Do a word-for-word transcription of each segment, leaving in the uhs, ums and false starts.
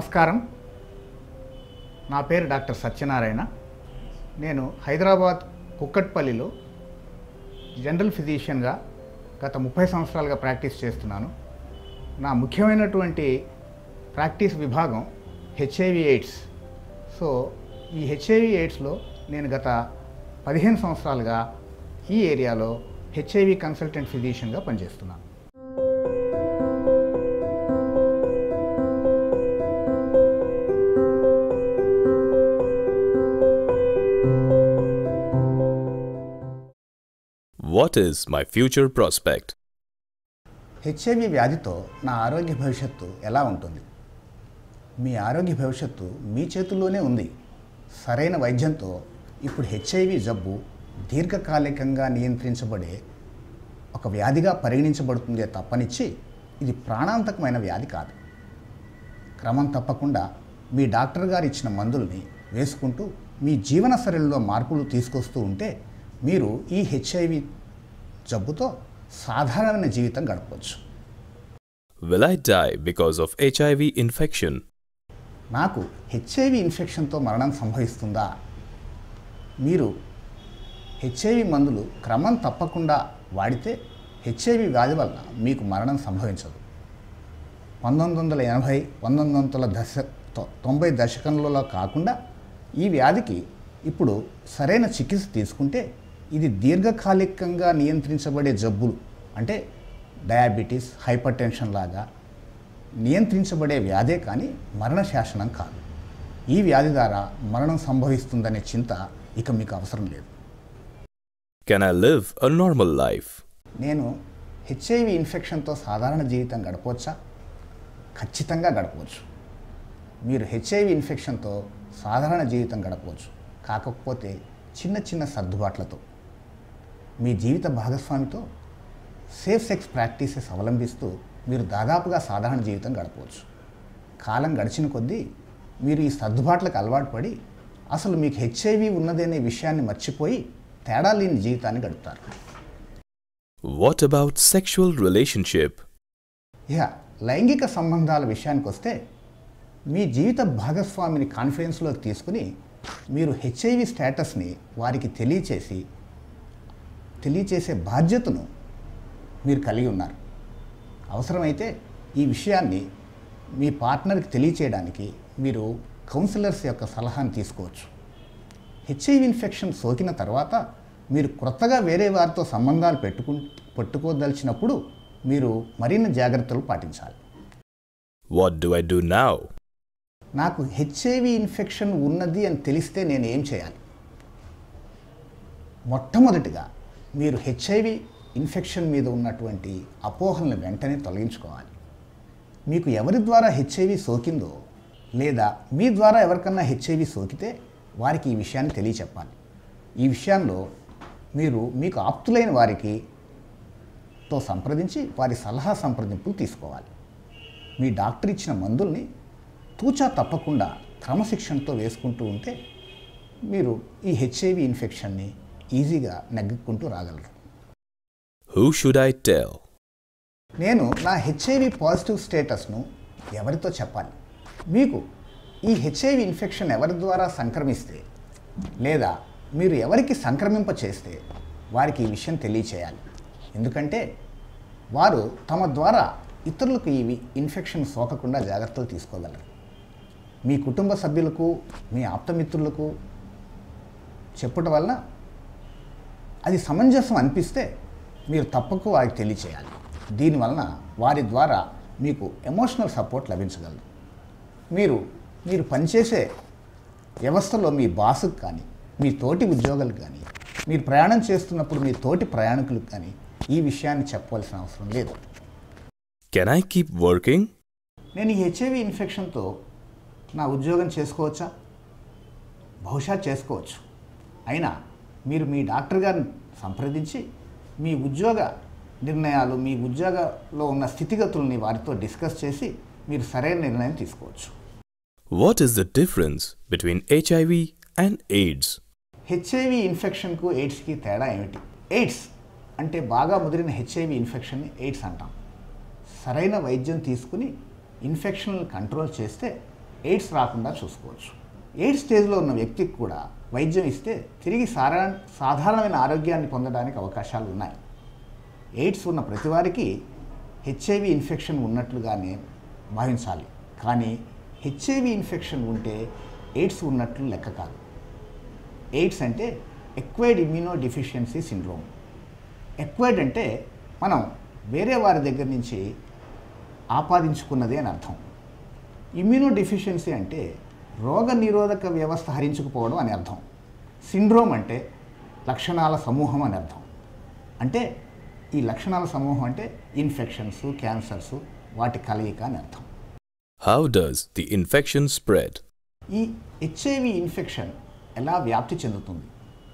నమస్కారం. నా పేరు డాక్టర్ సత్యనారాయణ. నేను హైదరాబాద్ కుక్కట్పల్లిలో జనరల్ ఫిజిషియన్గా గత ముప్పై సంవత్సరాలుగా ప్రాక్టీస్ చేస్తున్నాను. నా ముఖ్యమైనటువంటి ప్రాక్టీస్ విభాగం హెచ్ఐవి ఎయిడ్స్. సో ఈ హెచ్ఐవి ఎయిడ్స్లో నేను గత పదిహేను సంవత్సరాలుగా ఈ ఏరియాలో హెచ్ఐవి కన్సల్టెంట్ ఫిజిషియన్గా పనిచేస్తున్నాను. What is my future prospect? HIV వ్యాధితో నా ఆరోగ్య భవిష్యత్తు ఎలా ఉంటుంది? మీ ఆరోగ్య భవిష్యత్తు మీ చేతుల్లోనే ఉంది. సరైన వైద్యంతో ఇప్పుడు హెచ్ఐవి జబ్బు దీర్ఘకాలికంగా నియంత్రించబడే ఒక వ్యాధిగా పరిగణించబడుతుందే తప్పనిచ్చి ఇది ప్రాణాంతకమైన వ్యాధి కాదు. క్రమం తప్పకుండా మీ డాక్టర్ గారు ఇచ్చిన మందుల్ని వేసుకుంటూ మీ జీవనశైలిలో మార్పులు తీసుకొస్తూ ఉంటే మీరు ఈ హెచ్ఐవి జబ్బుతో సాధారణమైన జీవితం గడపవచ్చు. Will I die because of H I V infection? నాకు హెచ్ఐవి ఇన్ఫెక్షన్తో మరణం సంభవిస్తుందా? మీరు హెచ్ఐవి మందులు క్రమం తప్పకుండా వాడితే హెచ్ఐవి వ్యాధి వల్ల మీకు మరణం సంభవించదు. పంతొమ్మిది వందల ఎనభై పంతొమ్మిది వందల దశ తొంభై దశకంలో కాకుండా ఈ వ్యాధికి ఇప్పుడు సరైన చికిత్స తీసుకుంటే ఇది దీర్ఘకాలికంగా నియంత్రించబడే జబ్బులు అంటే డయాబెటీస్, హైపర్ టెన్షన్ లాగా నియంత్రించబడే వ్యాధే కానీ మరణ శాసనం కాదు. ఈ వ్యాధి ద్వారా మరణం సంభవిస్తుందనే చింత ఇక మీకు అవసరం లేదు. Can I live a normal life? నేను హెచ్ఐవి ఇన్ఫెక్షన్తో సాధారణ జీవితం గడపవచ్చా? ఖచ్చితంగా గడపవచ్చు. మీరు హెచ్ఐవి ఇన్ఫెక్షన్తో సాధారణ జీవితం గడపవచ్చు. కాకపోతే చిన్న చిన్న సర్దుబాట్లతో మీ జీవిత భాగస్వామితో సేఫ్ సెక్స్ ప్రాక్టీసెస్ అవలంబిస్తూ మీరు దాదాపుగా సాధారణ జీవితం గడపవచ్చు. కాలం గడిచిన కొద్దీ మీరు ఈ సర్దుబాట్లకు అలవాటు పడి అసలు మీకు హెచ్ఐవి ఉన్నదనే విషయాన్ని మర్చిపోయి తేడా లేని జీవితాన్ని గడుపుతారు. What about sexual relationship? ఇక లైంగిక సంబంధాల విషయానికి వస్తే మీ జీవిత భాగస్వామిని కాన్ఫిడెన్స్లోకి తీసుకుని మీరు హెచ్ఐవి స్టేటస్ని వారికి తెలియచేసి తెలియచేసే బాధ్యతను మీరు కలిగి ఉన్నారు. అవసరమైతే ఈ విషయాన్ని మీ పార్ట్నర్కి తెలియచేయడానికి మీరు కౌన్సిలర్స్ యొక్క సలహాను తీసుకోవచ్చు. హెచ్ఐవి ఇన్ఫెక్షన్ సోకిన తర్వాత మీరు క్రొత్తగా వేరే వారితో సంబంధాలు పెట్టుకు పెట్టుకోదలిచినప్పుడు మీరు మరిన్ని జాగ్రత్తలు పాటించాలి. What do I do now? నాకు హెచ్ఐవి ఇన్ఫెక్షన్ ఉన్నది అని తెలిస్తే నేను ఏం చేయాలి? మొట్టమొదటిగా మీరు హెచ్ఐవి ఇన్ఫెక్షన్ మీద ఉన్నటువంటి అపోహలను వెంటనే తొలగించుకోవాలి. మీకు ఎవరి ద్వారా హెచ్ఐవి సోకిందో లేదా మీ ద్వారా ఎవరికన్నా హెచ్ఐవి సోకితే వారికి ఈ విషయాన్ని తెలియచెప్పాలి. ఈ విషయాల్లో మీరు మీకు ఆప్తులైన వారికి తో సంప్రదించి వారి సలహా సంప్రదింపులు తీసుకోవాలి. మీ డాక్టర్ ఇచ్చిన మందుల్ని తూచా తప్పకుండా క్రమశిక్షణతో వేసుకుంటూ ఉంటే మీరు ఈ హెచ్ఐవి ఇన్ఫెక్షన్ని ఈజీగా నెగ్గుకుంటూ రాగలరు. Who should I tell? నేను నా హెచ్ఐవి పాజిటివ్ స్టేటస్ను ఎవరితో చెప్పాలి? మీకు ఈ హెచ్ఐవి ఇన్ఫెక్షన్ ఎవరి ద్వారా సంక్రమిస్తే లేదా మీరు ఎవరికి సంక్రమింప చేస్తే వారికి ఈ విషయం తెలియచేయాలి. ఎందుకంటే వారు తమ ద్వారా ఇతరులకు ఈ ఇన్ఫెక్షన్ సోకకుండా జాగ్రత్తలు తీసుకోగలరు. మీ కుటుంబ సభ్యులకు, మీ ఆప్తమిత్రులకు చెప్పటం వలన అది సమంజసం అనిపిస్తే మీరు తప్పక వారికి తెలియచేయాలి. దీనివలన వారి ద్వారా మీకు ఎమోషనల్ సపోర్ట్ లభించగలదు. మీరు మీరు పనిచేసే వ్యవస్థలో మీ బాసుకు కానీ, మీ తోటి ఉద్యోగులకు కానీ, మీరు ప్రయాణం చేస్తున్నప్పుడు మీ తోటి ప్రయాణికులకు కానీ ఈ విషయాన్ని చెప్పవలసిన అవసరం లేదు. Can I keep working? నేను ఈ హెచ్ఐవి ఇన్ఫెక్షన్తో నా ఉద్యోగం చేసుకోవచ్చా? బహుశా చేసుకోవచ్చు. అయినా మీరు మీ డాక్టర్ గారిని సంప్రదించి మీ ఉద్యోగ నిర్ణయాలు, మీ ఉద్యోగంలో ఉన్న స్థితిగతుల్ని వారితో డిస్కస్ చేసి మీరు సరైన నిర్ణయం తీసుకోవచ్చు. What is the difference between H I V and AIDS? HIV ఇన్ఫెక్షన్కు ఎయిడ్స్కి తేడా ఏమిటి? ఎయిడ్స్ అంటే బాగా ముదిరిన హెచ్ఐవి ఇన్ఫెక్షన్ని ఎయిడ్స్ అంటాం. సరైన వైద్యం తీసుకుని ఇన్ఫెక్షన్లను కంట్రోల్ చేస్తే ఎయిడ్స్ రాకుండా చూసుకోవచ్చు. ఎయిడ్స్ స్టేజ్లో ఉన్న వ్యక్తికి కూడా వైద్యం ఇస్తే తిరిగి సారా సాధారణమైన ఆరోగ్యాన్ని పొందడానికి అవకాశాలు ఉన్నాయి. ఎయిడ్స్ ఉన్న ప్రతి వారికి హెచ్ఐవి ఇన్ఫెక్షన్ ఉన్నట్లుగానే భావించాలి. కానీ హెచ్ఐవి ఇన్ఫెక్షన్ ఉంటే ఎయిడ్స్ ఉన్నట్లు లెక్క కాదు. ఎయిడ్స్ అంటే acquired immuno deficiency syndrome. Acquired అంటే మనం వేరే వారి దగ్గర నుంచి ఆపాదించుకున్నదే అని అర్థం. ఇమ్యూనో డెఫిషియన్సీ అంటే రోగ నిరోధక వ్యవస్థ హరించుకుపోవడం అని అర్థం. సిండ్రోమ్ అంటే లక్షణాల సమూహం అని అర్థం. అంటే ఈ లక్షణాల సమూహం అంటే ఇన్ఫెక్షన్స్, క్యాన్సర్స్, వాటి కలయిక అని అర్థం. How does the infection spread? ఈ హెచ్ఐవి ఇన్ఫెక్షన్ ఎలా వ్యాప్తి చెందుతుంది?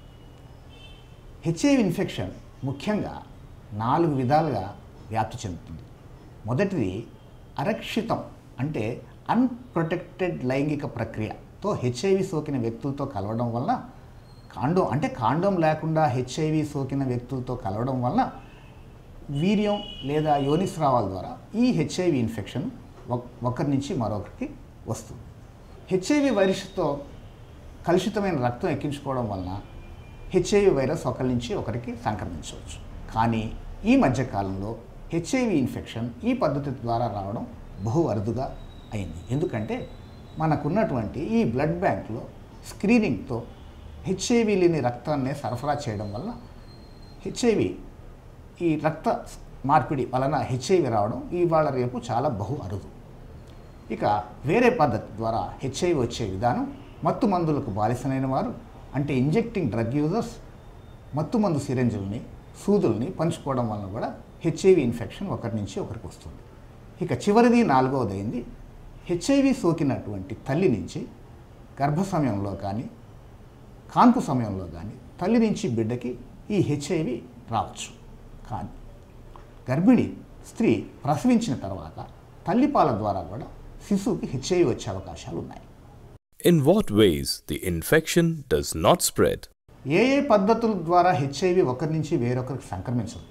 హెచ్ఐవి ఇన్ఫెక్షన్ ముఖ్యంగా నాలుగు విధాలుగా వ్యాప్తి చెందుతుంది. మొదటిది అరక్షితం అంటే అన్ప్రొటెక్టెడ్ లైంగిక ప్రక్రియతో హెచ్ఐవి సోకిన వ్యక్తులతో కలవడం వలన, కాండోమ్ అంటే కాండోమ్ లేకుండా హెచ్ఐవి సోకిన వ్యక్తులతో కలవడం వలన వీర్యం లేదా యోనిస్రావాల ద్వారా ఈ హెచ్ఐవి ఇన్ఫెక్షన్ ఒకరి నుంచి మరొకరికి వస్తుంది. హెచ్ఐవి వైరస్తో కలుషితమైన రక్తం ఎక్కించుకోవడం వలన హెచ్ఐవి వైరస్ ఒకరి నుంచి ఒకరికి సంక్రమించవచ్చు. కానీ ఈ మధ్యకాలంలో హెచ్ఐవి ఇన్ఫెక్షన్ ఈ పద్ధతి ద్వారా రావడం బహు అరుదుగా అయింది. ఎందుకంటే మనకున్నటువంటి ఈ బ్లడ్ బ్యాంక్లో స్క్రీనింగ్తో హెచ్ఐవి లేని రక్తాన్ని సరఫరా చేయడం వలన హెచ్ఐవి ఈ రక్త మార్పిడి వలన హెచ్ఐవి రావడం ఇవాళ రేపు చాలా బహు అరుదు. ఇక వేరే పద్ధతి ద్వారా హెచ్ఐవి వచ్చే విధానం మత్తు మందులకు బానిసలైన వారు అంటే ఇంజెక్టింగ్ డ్రగ్ యూజర్స్ మత్తుమందు సిరంజుల్ని, సూదుల్ని పంచుకోవడం వలన కూడా హెచ్ఐవి ఇన్ఫెక్షన్ ఒకరి నుంచి ఒకరికి వస్తుంది. ఇక చివరిది నాలుగవదైంది హెచ్ఐవి సోకినటువంటి తల్లి నుంచి గర్భ సమయంలో కానీ కాన్పు సమయంలో కానీ తల్లి నుంచి బిడ్డకి ఈ హెచ్ఐవి రావచ్చు. కానీ గర్భిణి స్త్రీ ప్రసవించిన తర్వాత తల్లిపాల ద్వారా కూడా శిశువుకి హెచ్ఐవి వచ్చే అవకాశాలు ఉన్నాయి. In what ways the infection does not spread? ఏ ఏ పద్ధతుల ద్వారా హెచ్ఐవి ఒకరి నుంచి వేరొకరికి సంక్రమించదు?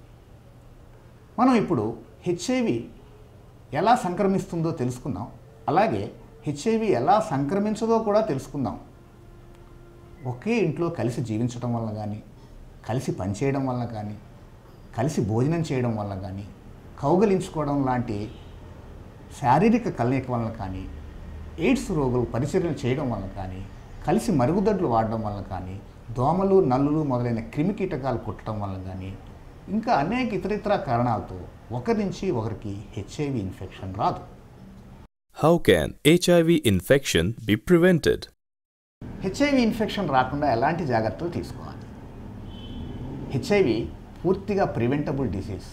మనం ఇప్పుడు హెచ్ఐవి ఎలా సంక్రమిస్తుందో తెలుసుకుందాం. అలాగే హెచ్ఐవి ఎలా సంక్రమించదో కూడా తెలుసుకుందాం. ఒకే ఇంట్లో కలిసి జీవించడం వలన కానీ, కలిసి పనిచేయడం వలన కానీ, కలిసి భోజనం చేయడం వలన కానీ, కౌగలించుకోవడం లాంటి శారీరక కలయిక వలన కానీ, ఎయిడ్స్ రోగులు పరిచర్యలు చేయడం వలన కానీ, కలిసి మరుగుదొడ్లు వాడడం వలన కానీ, దోమలు, నల్లులు మొదలైన క్రిమి కీటకాలు కుట్టడం వలన కానీ, ఇంకా అనేక ఇతరితర కారణాలతో ఒకరి నుంచి ఒకరికి హెచ్ఐవి ఇన్ఫెక్షన్ రాదు. How can H I V infection be prevented? HIV infection రాకుండా ఎలాంటి జాగ్రత్తలు తీసుకోవాలి? హెచ్ఐవి పూర్తిగా ప్రివెంటబుల్ డిసీజ్.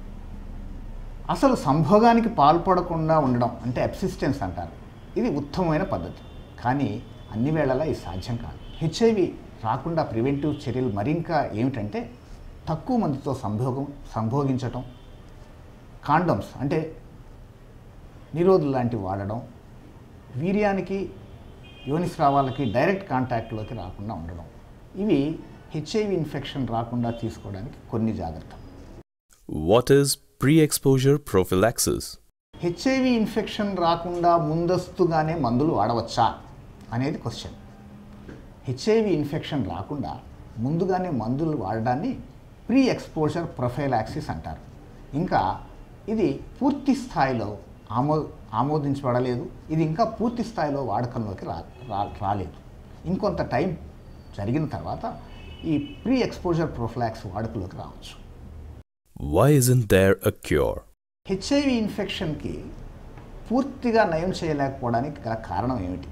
అసలు సంభోగానికి పాల్పడకుండా ఉండడం అంటే అబ్సిస్టెన్స్ అంటారు. ఇది ఉత్తమమైన పద్ధతి. కానీ అన్ని వేళలా ఇది సాధ్యం కాదు. హెచ్ఐవి రాకుండా ప్రివెంటివ్ చర్యలు మరింకా ఏమిటంటే తక్కువ మందితో సంభోగం సంభోగించటం, కాండోమ్స్ అంటే నిరోధులు లాంటివి వాడడం, వీర్యానికి యోనిస్రావాలకి డైరెక్ట్ కాంటాక్ట్లోకి రాకుండా ఉండడం. ఇవి హెచ్ఐవి ఇన్ఫెక్షన్ రాకుండా తీసుకోవడానికి కొన్ని జాగ్రత్తలు. What is pre-exposure prophylaxis? HIV infection రాకుండా ముందస్తుగానే మందులు వాడవచ్చా అనేది క్వశ్చన్. హెచ్ఐవి ఇన్ఫెక్షన్ రాకుండా ముందుగానే మందులు వాడడాన్ని ప్రీ ఎక్స్పోజర్ ప్రొఫైలాక్సిస్ అంటారు. ఇంకా ఇది పూర్తి స్థాయిలో ఆమో ఆమోదించబడలేదు. ఇది ఇంకా పూర్తి స్థాయిలో వాడకంలోకి రా రాలేదు. ఇంకొంత టైం జరిగిన తర్వాత ఈ ప్రీ ఎక్స్పోజర్ ప్రొఫైలాక్స్ వాడుకలోకి రావచ్చు. Why isn't there a cure? HIV ఇన్ఫెక్షన్కి పూర్తిగా నయం చేయలేకపోవడానికి గల కారణం ఏమిటి?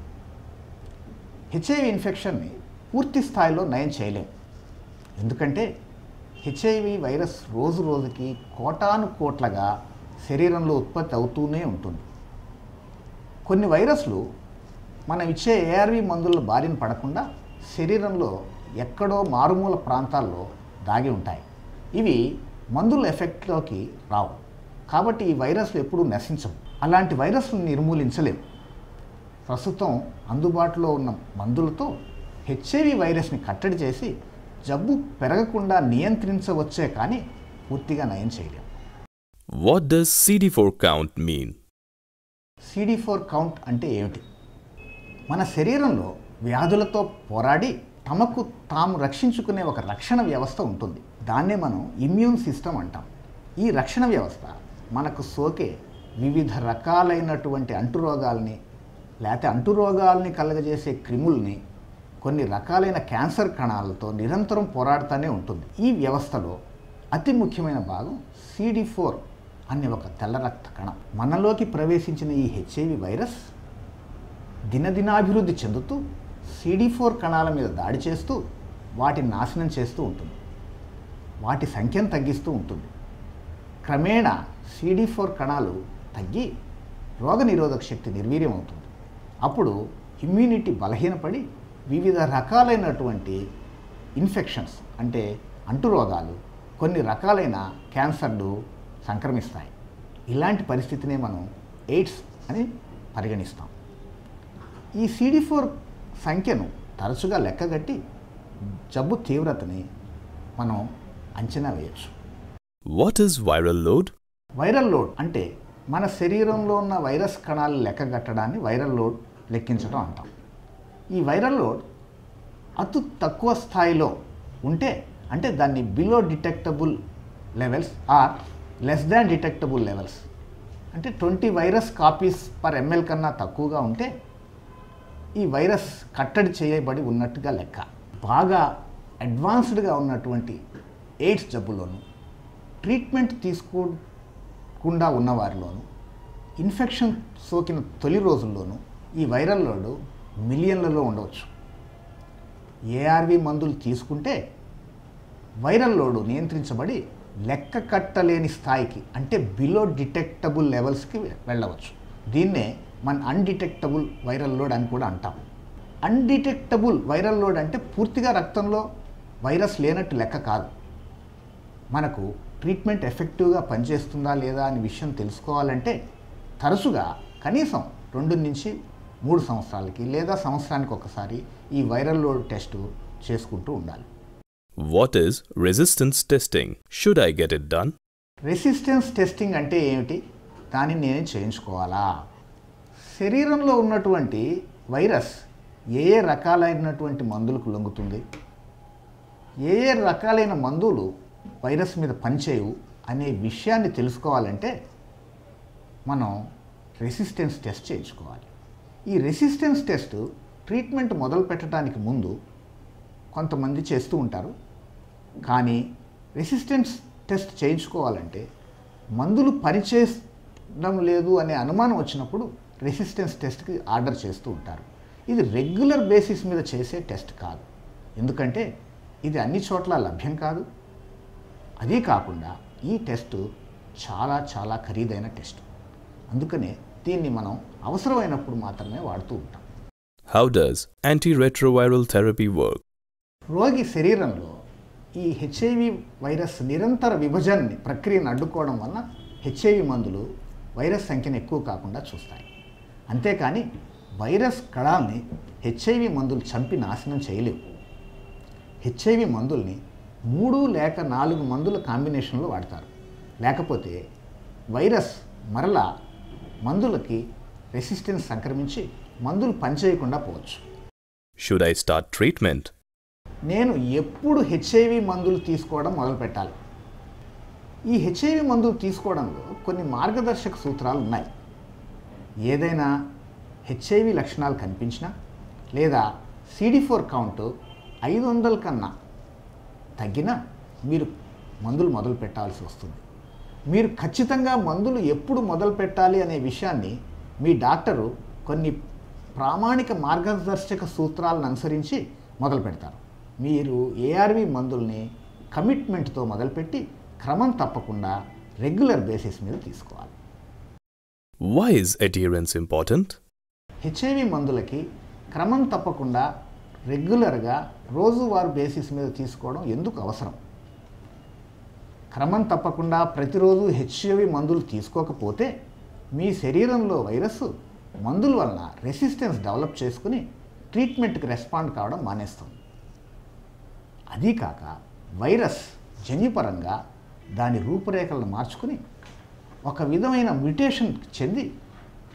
హెచ్ఐవి ఇన్ఫెక్షన్ని పూర్తి స్థాయిలో నయం చేయలేం. ఎందుకంటే హెచ్ఐవి వైరస్ రోజు రోజుకి కోటాను కోట్లగా శరీరంలో ఉత్పత్తి అవుతూనే ఉంటుంది. కొన్ని వైరస్లు మనం ఇచ్చే ఏఆర్వి మందుల బారిన పడకుండా శరీరంలో ఎక్కడో మారుమూల ప్రాంతాల్లో దాగి ఉంటాయి. ఇవి మందుల ఎఫెక్ట్లోకి రావు. కాబట్టి ఈ వైరస్లు ఎప్పుడూ నశించవు. అలాంటి వైరస్లను నిర్మూలించలేము. ప్రస్తుతం అందుబాటులో ఉన్న మందులతో హెచ్ఐవి వైరస్ని కట్టడి చేసి జబ్బు పెరగకుండా నియంత్రించవచ్చే కానీ పూర్తిగా నయం చేయలేము. What does C D four count mean? C D four count అంటే ఏమిటి? మన శరీరంలో వ్యాధులతో పోరాడి తమకు తాము రక్షించుకునే ఒక రక్షణ వ్యవస్థ ఉంటుంది. దాన్నే మనం ఇమ్యూన్ సిస్టమ్ అంటాం. ఈ రక్షణ వ్యవస్థ మనకు సోకే వివిధ రకాలైనటువంటి అంటురోగాల్ని లేకపోతే అంటురోగాల్ని కలుగజేసే క్రిముల్ని కొన్ని రకాలైన క్యాన్సర్ కణాలతో నిరంతరం పోరాడుతూనే ఉంటుంది. ఈ వ్యవస్థలో అతి ముఖ్యమైన భాగం సి డి ఫోర్ అనే ఒక తెల్ల రక్త కణం. మనలోకి ప్రవేశించిన ఈ హెచ్ఐవి వైరస్ దినదినాభివృద్ధి చెందుతూ సి డి ఫోర్ కణాల మీద దాడి చేస్తూ వాటిని నాశనం చేస్తూ ఉంటుంది. వాటి సంఖ్యను తగ్గిస్తూ ఉంటుంది. క్రమేణా సి డి ఫోర్ కణాలు తగ్గి రోగనిరోధక శక్తి నిర్వీర్యం అవుతుంది. అప్పుడు ఇమ్యూనిటీ బలహీనపడి వివిధ రకాలైనటువంటి ఇన్ఫెక్షన్స్ అంటే అంటురోగాలు, కొన్ని రకాలైన క్యాన్సర్లు సంక్రమిస్తాయి. ఇలాంటి పరిస్థితినే మనం ఎయిడ్స్ అని పరిగణిస్తాం. ఈ సి డి ఫోర్ సంఖ్యను తరచుగా లెక్కగట్టి జబ్బు తీవ్రతని మనం అంచనా వేయచ్చు. What is viral load? Viral load అంటే మన శరీరంలో ఉన్న వైరస్ కణాలు లెక్కగట్టడాన్ని వైరల్ లోడ్ లెక్కించడం అంటాం. ఈ వైరల్ లోడ్ అతి తక్కువ స్థాయిలో ఉంటే అంటే దాన్ని below detectable levels or less than detectable levels అంటే twenty virus copies per ML కన్నా తక్కువగా ఉంటే ఈ వైరస్ కట్టడి చేయబడి ఉన్నట్టుగా లెక్క. బాగా అడ్వాన్స్డ్గా ఉన్నటువంటి ఎయిడ్స్ జబ్బులోను, ట్రీట్మెంట్ తీసుకోకుండా ఉన్నవారిలోను, ఇన్ఫెక్షన్ సోకిన తొలి రోజుల్లోనూ ఈ వైరల్ లోడ్ మిలియన్లలో ఉండవచ్చు. ఏఆర్వి మందులు తీసుకుంటే వైరల్ లోడ్ నియంత్రించబడి లెక్క కట్టలేని స్థాయికి అంటే బిలో డిటెక్టబుల్ లెవెల్స్కి వెళ్ళవచ్చు. దీన్నే మన అన్డిటెక్టబుల్ వైరల్ లోడ్ అని కూడా అంటాం. అన్డిటెక్టబుల్ వైరల్ లోడ్ అంటే పూర్తిగా రక్తంలో వైరస్ లేనట్టు లెక్క కాదు. మనకు ట్రీట్మెంట్ ఎఫెక్టివ్గా పనిచేస్తుందా లేదా అనే విషయం తెలుసుకోవాలంటే తరచుగా కనీసం రెండు నుంచి మూడు సంవత్సరాలకి లేదా సంవత్సరానికి ఒకసారి ఈ వైరల్ లోడ్ టెస్ట్ చేసుకుంటూ ఉండాలి. What is resistance testing? Should I get it done? Resistance testing అంటే ఏమిటి? దానిని నేను చేయించుకోవాలా? శరీరంలో ఉన్నటువంటి వైరస్ ఏ ఏ రకాలైనటువంటి మందులకు లొంగుతుంది, ఏ ఏ రకాలైన మందులు వైరస్ మీద పనిచేయవు అనే విషయాన్ని తెలుసుకోవాలంటే మనం రెసిస్టెన్స్ టెస్ట్ చేయించుకోవాలి. ఈ రెసిస్టెన్స్ టెస్ట్ ట్రీట్మెంట్ మొదలు పెట్టడానికి ముందు కొంతమంది చేస్తూ ఉంటారు. కానీ రెసిస్టెన్స్ టెస్ట్ చేయించుకోవాలంటే మందులు పనిచేయడం లేదు అనే అనుమానం వచ్చినప్పుడు రెసిస్టెన్స్ టెస్ట్కి ఆర్డర్ చేస్తూ ఉంటారు. ఇది రెగ్యులర్ బేసిస్ మీద చేసే టెస్ట్ కాదు. ఎందుకంటే ఇది అన్ని చోట్ల లభ్యం కాదు. అదీ కాకుండా ఈ టెస్ట్ చాలా చాలా ఖరీదైన టెస్ట్. అందుకనే దీన్ని మనం అవసరమైనప్పుడు మాత్రమే వాడుతూ ఉంటాం. How does antiretroviral therapy work? రోగి శరీరంలో ఈ హెచ్ఐవి వైరస్ నిరంతర విభజనని ప్రక్రియను అడ్డుకోవడం వలన హెచ్ఐవి మందులు వైరస్ సంఖ్యను ఎక్కువ కాకుండా చూస్తాయి. అంతేకాని వైరస్ కణాలని హెచ్ఐవి మందులు చంపి నాశనం చేయలేవు. హెచ్ఐవి మందుల్ని మూడు లేక నాలుగు మందుల కాంబినేషన్లో వాడతారు. లేకపోతే వైరస్ మరలా మందులకి రెసిస్టెన్స్ సంక్రమించి మందులు పనిచేయకుండా పోవచ్చు. Should I start treatment? నేను ఎప్పుడు హెచ్ఐవి మందులు తీసుకోవడం మొదలుపెట్టాలి? ఈ హెచ్ఐవి మందులు తీసుకోవడంలో కొన్ని మార్గదర్శక సూత్రాలు ఉన్నాయి. ఏదైనా హెచ్ఐవి లక్షణాలు కనిపించినా లేదా సి డి ఫోర్ కౌంట్ ఐదు వందల కన్నా తగ్గినా మీరు మందులు మొదలు పెట్టాల్సి వస్తుంది. మీరు ఖచ్చితంగా మందులు ఎప్పుడు మొదలు పెట్టాలి అనే విషయాన్ని మీ డాక్టరు కొన్ని ప్రామాణిక మార్గదర్శక సూత్రాలను అనుసరించి మొదలు పెడతారు. మీరు ఏఆర్వి మందుల్ని కమిట్మెంట్తో మొదలుపెట్టి క్రమం తప్పకుండా రెగ్యులర్ బేసిస్ మీద తీసుకోవాలి. Why is adherence important? HIV మందులకి క్రమం తప్పకుండా రెగ్యులర్గా రోజువారీ బేసిస్ మీద తీసుకోవడం ఎందుకు అవసరం? క్రమం తప్పకుండా ప్రతిరోజు హెచ్ఐవి మందులు తీసుకోకపోతే మీ శరీరంలో వైరస్ మందుల వలన రెసిస్టెన్స్ డెవలప్ చేసుకుని ట్రీట్మెంట్కి రెస్పాండ్ కావడం మానేస్తుంది. అదీ కాక వైరస్ జన్యుపరంగా దాని రూపురేఖలను మార్చుకుని ఒక విధమైన మ్యుటేషన్ చెంది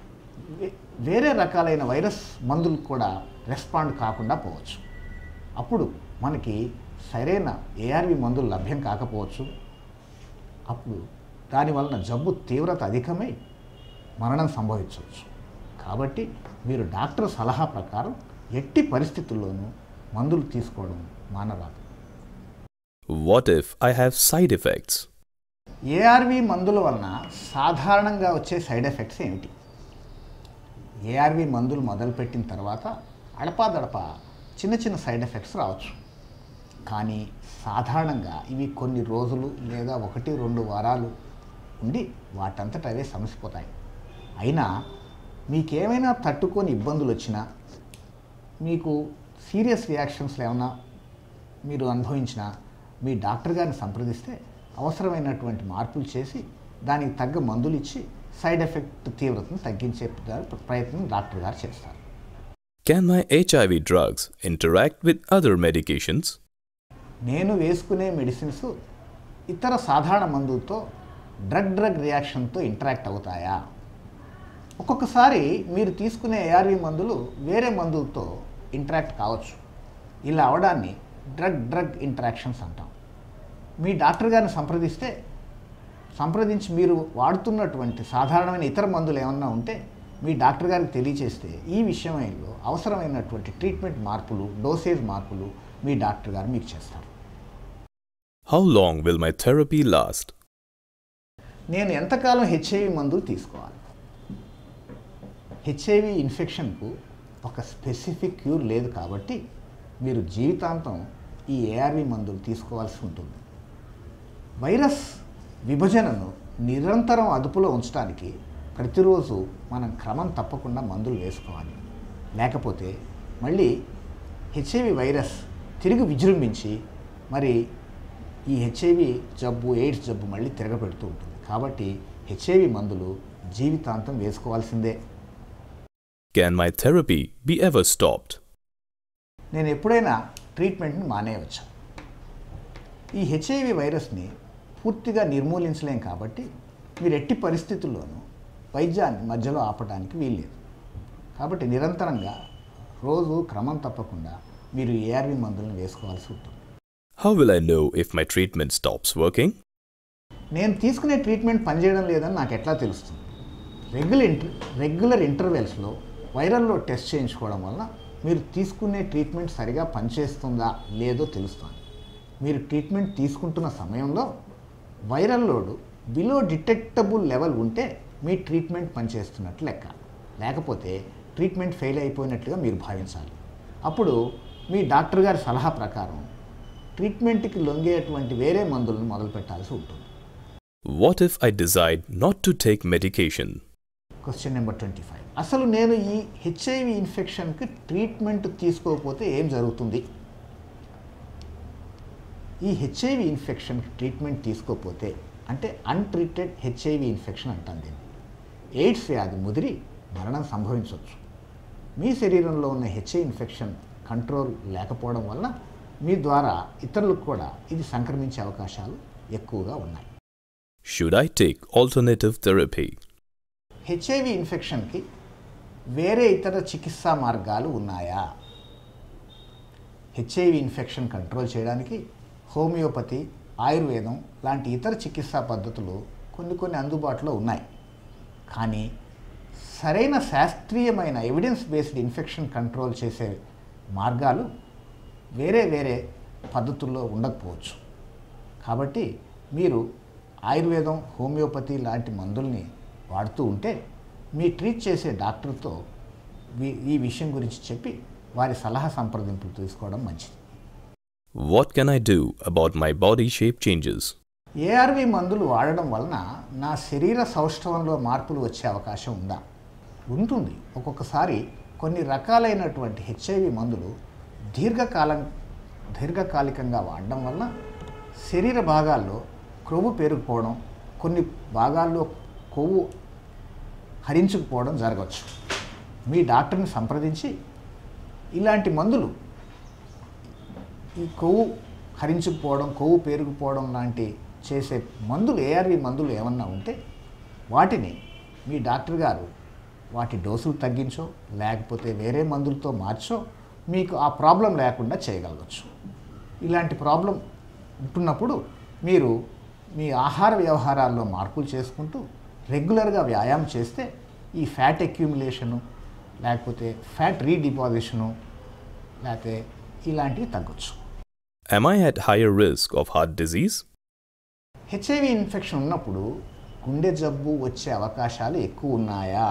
వే- వేరే రకాలైన వైరస్ మందులు కూడా రెస్పాండ్ కాకుండా పోవచ్చు. అప్పుడు మనకి సరైన ఏఆర్వి మందులు లభ్యం కాకపోవచ్చు. అప్పుడు దానివలన జబ్బు తీవ్రత అధికమై మరణం సంభవించవచ్చు. కాబట్టి మీరు డాక్టర్ సలహా ప్రకారం ఎట్టి పరిస్థితుల్లోనూ మందులు తీసుకోవడం మానరాదు. What if I have side effects? ARV మందుల వలన సాధారణంగా వచ్చే సైడ్ ఎఫెక్ట్స్ ఏమిటి? ఏఆర్వి మందులు మొదలుపెట్టిన తర్వాత అడపాదడప చిన్న చిన్న సైడ్ ఎఫెక్ట్స్ రావచ్చు. కానీ సాధారణంగా ఇవి కొన్ని రోజులు లేదా ఒకటి రెండు వారాలు ఉండి వాటంతట అవే సమసిపోతాయి. అయినా మీకేమైనా తట్టుకొని ఇబ్బందులు వచ్చినా, మీకు సీరియస్ రియాక్షన్స్ ఏమైనా మీరు అనుభవించినా మీ డాక్టర్ గారిని సంప్రదిస్తే అవసరమైనటువంటి మార్పులు చేసి దానికి తగ్గ మందులు ఇచ్చి సైడ్ ఎఫెక్ట్ తీవ్రతను తగ్గించే ప్రయత్నం డాక్టర్ గారు చేస్తారు. Can my H I V drugs interact with other medications? నేను వేసుకునే మెడిసిన్స్ ఇతర సాధారణ మందులతో డ్రగ్ డ్రగ్ రియాక్షన్తో ఇంటరాక్ట్ అవుతాయా? ఒక్కొక్కసారి మీరు తీసుకునే ఏఆర్వి మందులు వేరే మందులతో ఇంటరాక్ట్ కావచ్చు. ఇలా అవడాన్ని డ్రగ్ డ్రగ్ ఇంటరాక్షన్స్ అంటాం. మీ డాక్టర్ గారిని సంప్రదిస్తే సంప్రదించి మీరు వాడుతున్నటువంటి సాధారణమైన ఇతర మందులు ఏమన్నా ఉంటే మీ డాక్టర్ గారికి తెలియచేస్తే ఈ విషయంలో అవసరమైనటువంటి ట్రీట్మెంట్ మార్పులు, డోసేజ్ మార్పులు మీ డాక్టర్ గారు మీకు చేస్తారు. How long will my therapy last? నేను ఎంతకాలం హెచ్ఐవి మందులు తీసుకోవాలి? హెచ్ఐవి ఇన్ఫెక్షన్కు ఒక స్పెసిఫిక్ క్యూర్ లేదు కాబట్టి మీరు జీవితాంతం ఈ ఏఆర్వి మందులు తీసుకోవాల్సి ఉంటుంది. వైరస్ విభజనను నిరంతరం అదుపులో ఉంచడానికి ప్రతిరోజు మనం క్రమం తప్పకుండా మందులు వేసుకోవాలి. లేకపోతే మళ్ళీ హెచ్ఐవి వైరస్ తిరిగి విజృంభించి మరి ఈ హెచ్ఐవి జబ్బు, ఎయిడ్స్ జబ్బు మళ్ళీ తిరగబెడుతూ ఉంటుంది. కాబట్టి హెచ్ఐవి మందులు జీవితాంతం వేసుకోవాల్సిందే. Can my therapy be ever stopped? నేను ఎప్పుడైనా ట్రీట్మెంట్ని మానేయవచ్చా? ఈ హెచ్ఐవి వైరస్ని పూర్తిగా నిర్మూలించలేం కాబట్టి మీరు ఎట్టి పరిస్థితుల్లోనూ వైద్యాన్ని మధ్యలో ఆపడానికి వీల్లేదు. కాబట్టి నిరంతరంగా రోజు క్రమం తప్పకుండా మీరు ఏఆర్వి మందులను వేసుకోవాల్సి ఉంటుంది. How will I know if my treatment stops working? నేను తీసుకునే ట్రీట్మెంట్ పనిచేయడం లేదని నాకు ఎట్లా తెలుస్తుంది? రెగ్యులర్ ఇంటర్ రెగ్యులర్ ఇంటర్వెల్స్లో వైరల్ లోడ్ టెస్ట్ చేయించుకోవడం వల్ల మీరు తీసుకునే ట్రీట్మెంట్ సరిగా పనిచేస్తుందా లేదో తెలుస్తుంది. మీరు ట్రీట్మెంట్ తీసుకుంటున్న సమయంలో viral load below detectable level ఉంటే మీ ట్రీట్మెంట్ పనిచేస్తున్నట్లు లెక్క. లేకపోతే ట్రీట్మెంట్ ఫెయిల్ అయిపోయినట్లుగా మీరు భావించాలి. అప్పుడు మీ డాక్టర్ గారి సలహా ప్రకారం ట్రీట్మెంట్కి లొంగేటువంటి వేరే మందులను మొదలు పెట్టాల్సి ఉంటుంది. What if I decide not to take medication? Question number twenty five. అసలు నేను ఈ హెచ్ఐవి ఇన్ఫెక్షన్కి ట్రీట్మెంట్ తీసుకోకపోతే ఏం జరుగుతుంది? ఈ హెచ్ఐవి ఇన్ఫెక్షన్కి ట్రీట్మెంట్ తీసుకోకపోతే అంటే అన్ట్రీటెడ్ హెచ్ఐవి ఇన్ఫెక్షన్ అంటాం దీన్ని. ఎయిడ్స్ వ్యాధి ముదిరి మరణం సంభవించవచ్చు. మీ శరీరంలో ఉన్న హెచ్ఐవి ఇన్ఫెక్షన్ కంట్రోల్ లేకపోవడం వల్ల మీ ద్వారా ఇతరులకు కూడా ఇది సంక్రమించే అవకాశాలు ఎక్కువగా ఉన్నాయి. Should I take alternative therapy? HIV ఇన్ఫెక్షన్కి వేరే ఇతర చికిత్సా మార్గాలు ఉన్నాయా? హెచ్ఐవి ఇన్ఫెక్షన్ కంట్రోల్ చేయడానికి హోమియోపతి, ఆయుర్వేదం లాంటి ఇతర చికిత్సా పద్ధతులు కొన్ని కొన్ని అందుబాటులో ఉన్నాయి. కానీ సరైన శాస్త్రీయమైన ఎవిడెన్స్ బేస్డ్ ఇన్ఫెక్షన్ కంట్రోల్ చేసే మార్గాలు వేరే వేరే పద్ధతుల్లో ఉండకపోవచ్చు. కాబట్టి మీరు ఆయుర్వేదం, హోమియోపతి లాంటి మందుల్ని వాడుతూ ఉంటే మీ ట్రీట్ చేసే డాక్టర్తో ఈ విషయం గురించి చెప్పి వారి సలహా సంప్రదింపులు తీసుకోవడం మంచిది. What can I do about my body shape changes? ARV మందులు వాడడం వలన నా శరీర సౌష్ఠవంలో మార్పులు వచ్చే అవకాశం ఉందా? ఉంటుంది. ఒక్కొక్కసారి కొన్ని రకాలైనటువంటి హెచ్ఐవి మందులు దీర్ఘకాలం దీర్ఘకాలికంగా వాడడం వలన శరీర భాగాల్లో క్రొవ్వు పేరుకుపోవడం, కొన్ని భాగాల్లో కొవ్వు హరించుకుపోవడం జరగవచ్చు. మీ డాక్టర్ని సంప్రదించి ఇలాంటి మందులు, ఈ కొవ్వు హరించుకుపోవడం, కొవ్వు పేరుకుపోవడం లాంటి చేసే మందులు, ఏఆర్వి మందులు ఏమన్నా ఉంటే వాటిని మీ డాక్టర్ గారు వాటి డోసులు తగ్గించో లేకపోతే వేరే మందులతో మార్చో మీకు ఆ ప్రాబ్లం లేకుండా చేయగలగచ్చు. ఇలాంటి ప్రాబ్లం ఉంటున్నప్పుడు మీరు మీ ఆహార వ్యవహారాల్లో మార్పులు చేసుకుంటూ రెగ్యులర్గా వ్యాయామం చేస్తే ఈ ఫ్యాట్ అక్యూములేషను లేకపోతే ఫ్యాట్ రీడిపాజిషను లేకపోతే ఇలాంటివి తగ్గొచ్చు. Am I at higher risk of heart disease? HIV infection ఉన్నప్పుడు గుండె జబ్బు వచ్చే అవకాశాలు ఎక్కువ ఉన్నాయా?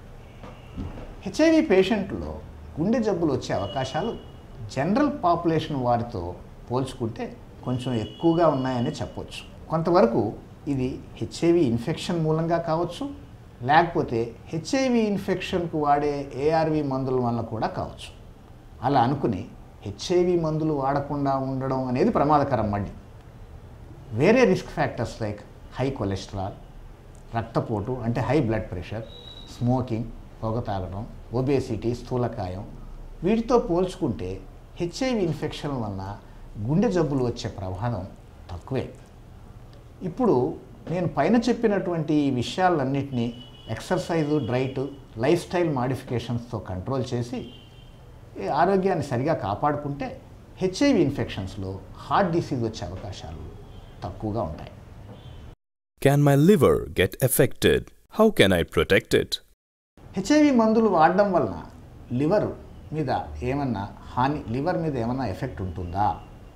హెచ్ఐవి పేషెంట్లో గుండె జబ్బులు వచ్చే అవకాశాలు జనరల్ పాపులేషన్ వారితో పోల్చుకుంటే కొంచెం ఎక్కువగా ఉన్నాయని చెప్పవచ్చు. కొంతవరకు ఇది హెచ్ఐవి ఇన్ఫెక్షన్ మూలంగా కావచ్చు, లేకపోతే హెచ్ఐవి ఇన్ఫెక్షన్కు వాడే ఏఆర్వి మందుల వల్ల కూడా కావచ్చు. అలా అనుకుని హెచ్ఐవి మందులు వాడకుండా ఉండడం అనేది ప్రమాదకరం. మళ్ళీ వేరే risk factors like high cholesterol, రక్తపోటు అంటే హై బ్లడ్ ప్రెషర్, స్మోకింగ్, పొగ తాగడం, ఒబేసిటీ, స్థూలకాయం వీటితో పోల్చుకుంటే హెచ్ఐవి ఇన్ఫెక్షన్ వలన గుండె జబ్బులు వచ్చే ప్రమాదం తక్కువే. ఇప్పుడు నేను పైన చెప్పినటువంటి ఈ విషయాలన్నింటినీ ఎక్సర్సైజు, డైట్, లైఫ్ స్టైల్ మాడిఫికేషన్స్తో కంట్రోల్ చేసి ఆరోగ్యాన్ని సరిగా కాపాడుకుంటే హెచ్ఐవి ఇన్ఫెక్షన్స్లో హార్ట్ డిసీజ్ వచ్చే అవకాశాలు తక్కువగా ఉంటాయి. Can my liver get affected? How can I protect it? HIV మందులు వాడడం వలన లివర్ మీద ఏమన్నా హాని లివర్ మీద ఏమన్నా ఎఫెక్ట్ ఉంటుందా?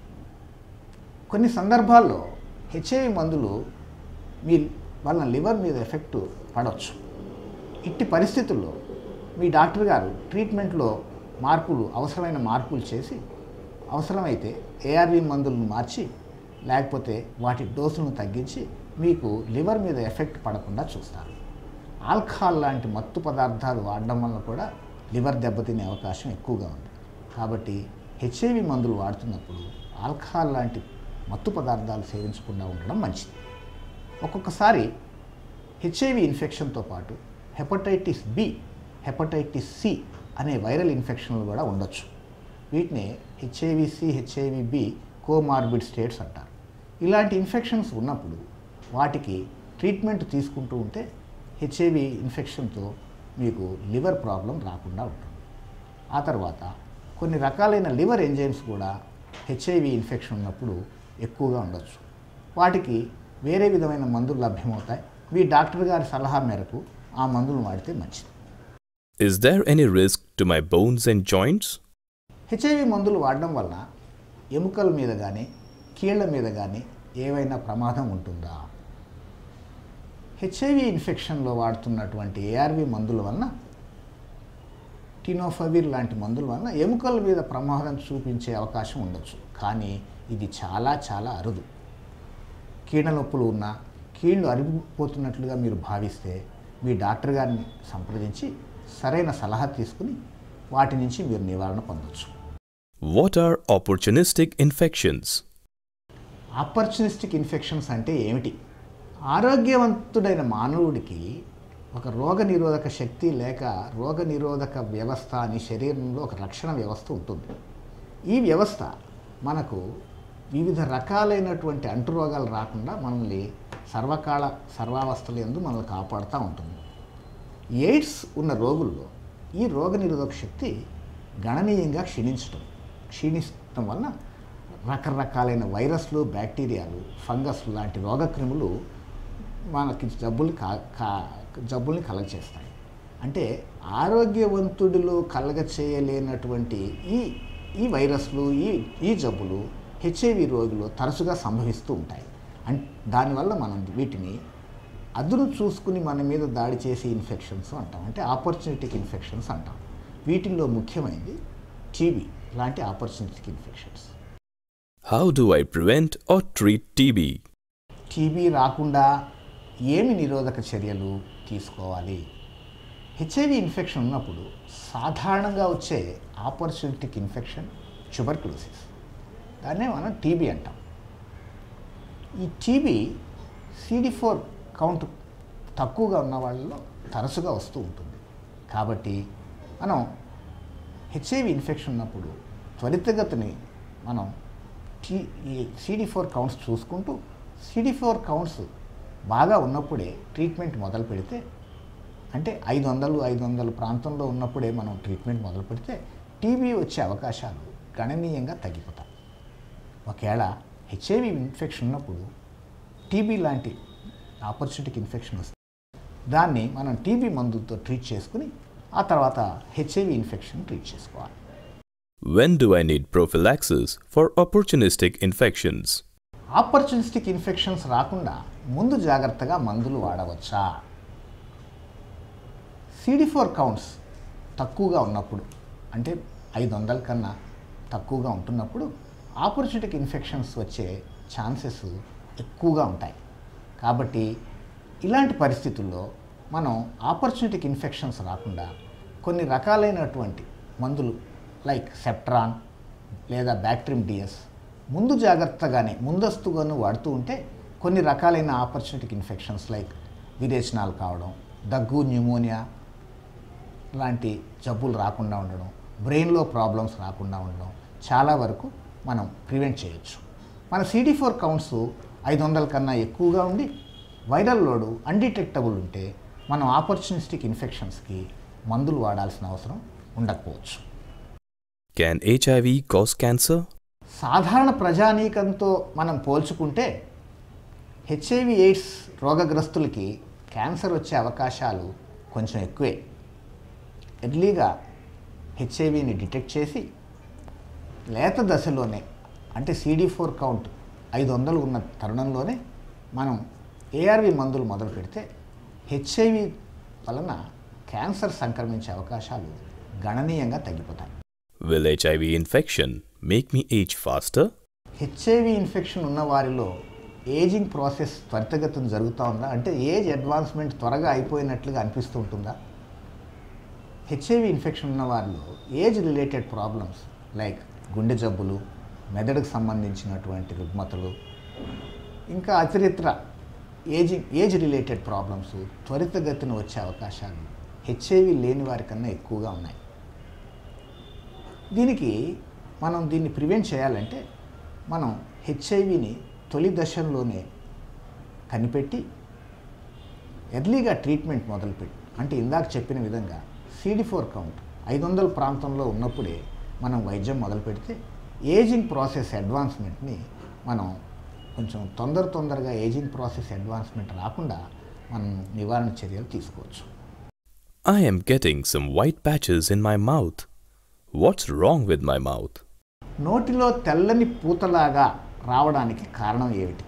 కొన్ని సందర్భాల్లో హెచ్ఐవి మందులు మీ వలన లివర్ మీద ఎఫెక్ట్ పడవచ్చు. ఇట్టి పరిస్థితుల్లో మీ డాక్టర్ గారు ట్రీట్మెంట్లో మార్పులు అవసరమైన మార్పులు చేసి అవసరమైతే ఏఆర్వి మందులను మార్చి లేకపోతే వాటి డోసులను తగ్గించి మీకు లివర్ మీద ఎఫెక్ట్ పడకుండా చూస్తారు. ఆల్కహాల్ లాంటి మత్తు పదార్థాలు వాడడం వల్ల కూడా లివర్ దెబ్బతినే అవకాశం ఎక్కువగా ఉంది. కాబట్టి హెచ్ఐవి మందులు వాడుతున్నప్పుడు ఆల్కహాల్ లాంటి మత్తు పదార్థాలు సేవించకుండా ఉండడం మంచిది. ఒక్కొక్కసారి హెచ్ఐవి ఇన్ఫెక్షన్తో పాటు హెపటైటిస్ బి, హెపటైటిస్ సి అనే వైరల్ ఇన్ఫెక్షన్లు కూడా ఉండొచ్చు. వీటిని HIV C, HIV B comorbid states అంటారు. ఇలాంటి ఇన్ఫెక్షన్స్ ఉన్నప్పుడు వాటికి ట్రీట్మెంట్ తీసుకుంటూ ఉంటే హెచ్ఐవి ఇన్ఫెక్షన్తో మీకు లివర్ ప్రాబ్లం రాకుండా ఉంటుంది. ఆ తర్వాత కొన్ని రకాలైన లివర్ ఎంజైమ్స్ కూడా హెచ్ఐవి ఇన్ఫెక్షన్ ఉన్నప్పుడు ఎక్కువగా ఉండొచ్చు. వాటికి వేరే విధమైన మందులు లభ్యమవుతాయి. మీ డాక్టర్ గారి సలహా మేరకు ఆ మందులు వాడితే మంచిది. Is there any risk to my bones and joints? HIV మందులు వాడడం వలన ఎముకల మీద కానీ కీళ్ల మీద కానీ ఏవైనా ప్రమాదం ఉంటుందా? హెచ్ఐవి ఇన్ఫెక్షన్లో వాడుతున్నటువంటి ఏఆర్వి మందుల వలన, టినోఫవిర్ లాంటి మందుల వలన ఎముకల మీద ప్రమాదం చూపించే అవకాశం ఉండొచ్చు. కానీ ఇది చాలా చాలా అరుదు. కీళ్ళ నొప్పులు ఉన్నా, కీళ్ళు అరిగిపోతున్నట్లుగా మీరు భావిస్తే మీ డాక్టర్ గారిని సంప్రదించి సరైన సలహా తీసుకుని వాటి నుంచి మీరు నివారణ పొందొచ్చు. What are opportunistic infections? Opportunistic infections అంటే ఏమిటి? ఆరోగ్యవంతుడైన మానవుడికి ఒక రోగనిరోధక శక్తి లేక రోగనిరోధక వ్యవస్థ అని శరీరంలో ఒక రక్షణ వ్యవస్థ ఉంటుంది. ఈ వ్యవస్థ మనకు వివిధ రకాలైనటువంటి అంటురోగాలు రాకుండా మనల్ని సర్వకాల సర్వావస్థల యందు మనల్ని కాపాడుతూ ఉంటుంది. ఎయిడ్స్ ఉన్న రోగుల్లో ఈ రోగనిరోధక శక్తి గణనీయంగా క్షీణించడం క్షీణించడం వలన రకరకాలైన వైరస్లు, బ్యాక్టీరియాలు, ఫంగస్లు లాంటి రోగక్రిములు మనకి జబ్బులు కా కా జబ్బుల్ని కలగచేస్తాయి. అంటే ఆరోగ్యవంతుడిలో కలగ చేయలేనటువంటి ఈ ఈ వైరస్లు, ఈ ఈ జబ్బులు హెచ్ఐవి రోగులు తరచుగా సంభవిస్తూ ఉంటాయి. అండ్ దానివల్ల మనం వీటిని అదును చూసుకుని మన మీద దాడి చేసే ఇన్ఫెక్షన్స్ అంటాం. అంటే ఆపర్చునిటిక్ ఇన్ఫెక్షన్స్ అంటాం. వీటిల్లో ముఖ్యమైనది టీబీ లాంటి opportunistic infections. How do I prevent or treat T B? TB రాకుండా ఏమి నిరోధక చర్యలు తీసుకోవాలి? హెచ్ఐవి ఇన్ఫెక్షన్ ఉన్నప్పుడు సాధారణంగా వచ్చే ఆపర్చునిటిక్ ఇన్ఫెక్షన్ ట్యూబర్క్యులోసిస్. దాన్నే మనం టీబీ అంటాం. ఈ టీబీ సిడి ఫోర్ కౌంట్ తక్కువగా ఉన్న వాళ్ళలో తరచుగా వస్తూ ఉంటుంది. కాబట్టి మనం హెచ్ఐవి ఇన్ఫెక్షన్ ఉన్నప్పుడు త్వరితగతిని మనం టీ ఈ సిడి ఫోర్ కౌంట్స్ చూసుకుంటూ సిడి ఫోర్ కౌంట్స్ బాగా ఉన్నప్పుడే ట్రీట్మెంట్ మొదలు పెడితే అంటే ఐదు వందలు ఐదు వందల ప్రాంతంలో ఉన్నప్పుడే మనం ట్రీట్మెంట్ మొదలు పెడితే టీబీ వచ్చే అవకాశాలు గణనీయంగా తగ్గిపోతాయి. ఒకవేళ హెచ్ఐవి ఇన్ఫెక్షన్ ఉన్నప్పుడు టీబీ లాంటి ఆపర్చునిటీకి ఇన్ఫెక్షన్ వస్తుంది. దాన్ని మనం టీబీ మందుతో ట్రీట్ చేసుకుని ఆ తర్వాత హెచ్ఐవి ఇన్ఫెక్షన్ ట్రీట్ చేసుకోవాలి. When do I need prophylaxis for opportunistic infections? Opportunistic ఇన్ఫెక్షన్స్ రాకుండా ముందు జాగ్రత్తగా మందులు వాడవచ్చా? సిడి ఫోర్ కౌంట్స్ తక్కువగా ఉన్నప్పుడు, అంటే ఐదు వందల కన్నా తక్కువగా ఉంటున్నప్పుడు ఆపర్చునిటిక్ ఇన్ఫెక్షన్స్ వచ్చే ఛాన్సెస్ ఎక్కువగా ఉంటాయి. కాబట్టి ఇలాంటి పరిస్థితుల్లో మనం ఆపర్చునిటిక్ ఇన్ఫెక్షన్స్ రాకుండా కొన్ని రకాలైనటువంటి మందులు లైక్ సెప్ట్రాన్ లేదా బ్యాక్ట్రిమ్ డిఎస్ ముందు జాగ్రత్తగానే ముందస్తుగాను వాడుతూ ఉంటే కొన్ని రకాలైన ఆపర్చునిటిక్ ఇన్ఫెక్షన్స్ లైక్ విరేచనాలు కావడం, దగ్గు, న్యూమోనియా లాంటి జబ్బులు రాకుండా ఉండడం, బ్రెయిన్లో ప్రాబ్లమ్స్ రాకుండా ఉండడం చాలా వరకు మనం ప్రివెంట్ చేయొచ్చు. మన సిడి ఫోర్ కౌంట్స్ ఐదు వందల కన్నా ఎక్కువగా ఉండి వైరల్ లోడు అన్డిటెక్టబుల్ ఉంటే మనం ఆపర్చునిస్టిక్ ఇన్ఫెక్షన్స్కి మందులు వాడాల్సిన అవసరం ఉండకపోవచ్చు. Can H I V cause cancer? సాధారణ ప్రజానీకంతో మనం పోల్చుకుంటే హెచ్ఐవి ఎయిడ్స్ రోగగ్రస్తులకి క్యాన్సర్ వచ్చే అవకాశాలు కొంచెం ఎక్కువే. ఎర్లీగా హెచ్ఐవిని డిటెక్ట్ చేసి లేత దశలోనే, అంటే సిడి ఫోర్ కౌంట్ ఐదు వందలు ఉన్న తరుణంలోనే మనం ఏఆర్వి మందులు మొదలు పెడితే హెచ్ఐవి వలన క్యాన్సర్ సంక్రమించే అవకాశాలు గణనీయంగా తగ్గిపోతాయి. Will H I V infection make me age faster? HIV infection ఉన్న వారిలో ఏజింగ్ ప్రాసెస్ త్వరితగతిన జరుగుతూ ఉందా, అంటే ఏజ్ అడ్వాన్స్మెంట్ త్వరగా అయిపోయినట్లుగా అనిపిస్తూ ఉంటుందా? హెచ్ఐవి ఇన్ఫెక్షన్ ఉన్న వారిలో ఏజ్ రిలేటెడ్ ప్రాబ్లమ్స్ లైక్ గుండె జబ్బులు, మెదడుకు సంబంధించినటువంటి రుగ్మతలు, ఇంకా అతిరిత్ర ఏజింగ్ ఏజ్ రిలేటెడ్ ప్రాబ్లమ్స్ త్వరితగతిన వచ్చే అవకాశాలు హెచ్ఐవి లేని వారికన్నా ఎక్కువగా ఉన్నాయి. దీనికి మనం దీన్ని ప్రివెంట్ చేయాలంటే మనం హెచ్ఐవిని తొలి దశల్లోనే కనిపెట్టి ఎర్లీగా ట్రీట్మెంట్ మొదలుపెట్టి, అంటే ఇందాక చెప్పిన విధంగా సిడి ఫోర్ కౌంట్ ఐదు వందల ప్రాంతంలో ఉన్నప్పుడే మనం వైద్యం మొదలు పెడితే ఏజింగ్ ప్రాసెస్ అడ్వాన్స్మెంట్ని మనం కొంచెం తొందర తొందరగా ఏజింగ్ ప్రాసెస్ అడ్వాన్స్మెంట్ రాకుండా మనం నివారణ చర్యలు తీసుకోవచ్చు. I am getting some white patches in my mouth. What's wrong with my mouth? నోటిలో తెల్లని పూతలాగా రావడానికి కారణం ఏమిటి?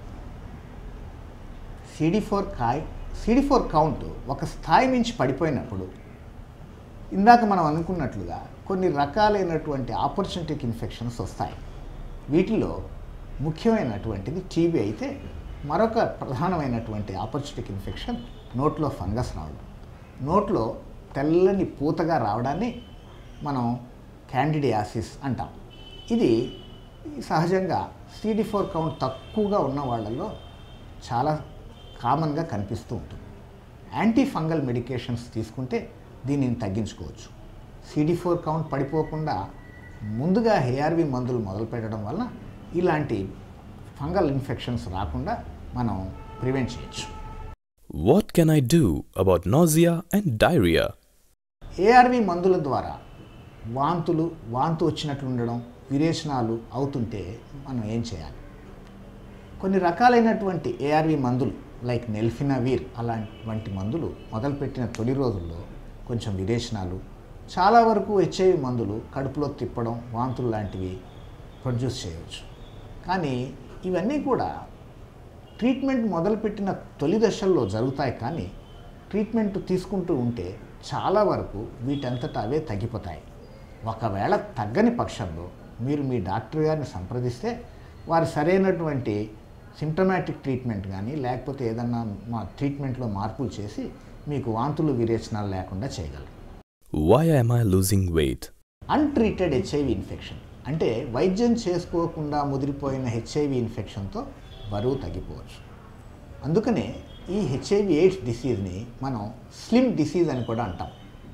సిడి ఫోర్ కాయ్ సిడి ఫోర్ కౌంట్ ఒక స్థాయి మించి పడిపోయినప్పుడు ఇందాక మనం అనుకున్నట్లుగా కొన్ని రకాలైనటువంటి ఆపర్చునిటిక్ ఇన్ఫెక్షన్స్ వస్తాయి. వీటిలో ముఖ్యమైనటువంటిది టీబీ అయితే, మరొక ప్రధానమైనటువంటి ఆపర్చునిటిక్ ఇన్ఫెక్షన్ నోట్లో ఫంగస్ రావడం. నోట్లో తెల్లని పూతగా రావడాన్ని మనం క్యాండిడియాసిస్ అంటాం. ఇది సహజంగా సిడి ఫోర్ కౌంట్ తక్కువగా ఉన్న వాళ్ళల్లో చాలా కామన్గా కనిపిస్తూ ఉంటుంది. యాంటీ ఫంగల్ మెడికేషన్స్ తీసుకుంటే దీనిని తగ్గించుకోవచ్చు. సిడి ఫోర్ కౌంట్ పడిపోకుండా ముందుగా ఏఆర్వి మందులు మొదలు పెట్టడం వల్ల ఇలాంటి ఫంగల్ ఇన్ఫెక్షన్స్ రాకుండా మనం ప్రివెంట్ చేయొచ్చు. What can I do about nausea and diarrhea? ARV మందుల ద్వారా వాంతులు వాంతు వచ్చినట్లు ఉండడం, విరేచనాలు అవుతుంటే మనం ఏం చేయాలి? కొన్ని రకాలైనటువంటి ఏఆర్వి మందులు లైక్ నెల్ఫినవీర్ అలాంటి మందులు మొదలుపెట్టిన తొలి రోజుల్లో కొంచెం విరేచనాలు, చాలా వరకు హెచ్ఐవి మందులు కడుపులో తిప్పడం, వాంతులు లాంటివి ప్రొడ్యూస్ చేయవచ్చు. కానీ ఇవన్నీ కూడా ట్రీట్మెంట్ మొదలుపెట్టిన తొలి దశల్లో జరుగుతాయి. కానీ ట్రీట్మెంట్ తీసుకుంటూ ఉంటే చాలా వరకు వీటంతటా అవే తగ్గిపోతాయి. ఒకవేళ తగ్గని పక్షంలో మీరు మీ డాక్టర్ గారిని సంప్రదిస్తే వారు సరైనటువంటి సిమ్టమాటిక్ ట్రీట్మెంట్ కానీ లేకపోతే ఏదన్నా మా ట్రీట్మెంట్లో మార్పులు చేసి మీకు వాంతులు విరేచనాలు లేకుండా చేయగలరు. Why am I losing weight? Untreated HIV infection అంటే వైద్యం చేసుకోకుండా ముదిరిపోయిన హెచ్ఐవి ఇన్ఫెక్షన్తో బరువు తగ్గిపోవచ్చు. అందుకనే ఈ హెచ్ఐవి ఎయిడ్స్ డిసీజ్ని మనం స్లిమ్ డిసీజ్ అని కూడా అంటాం.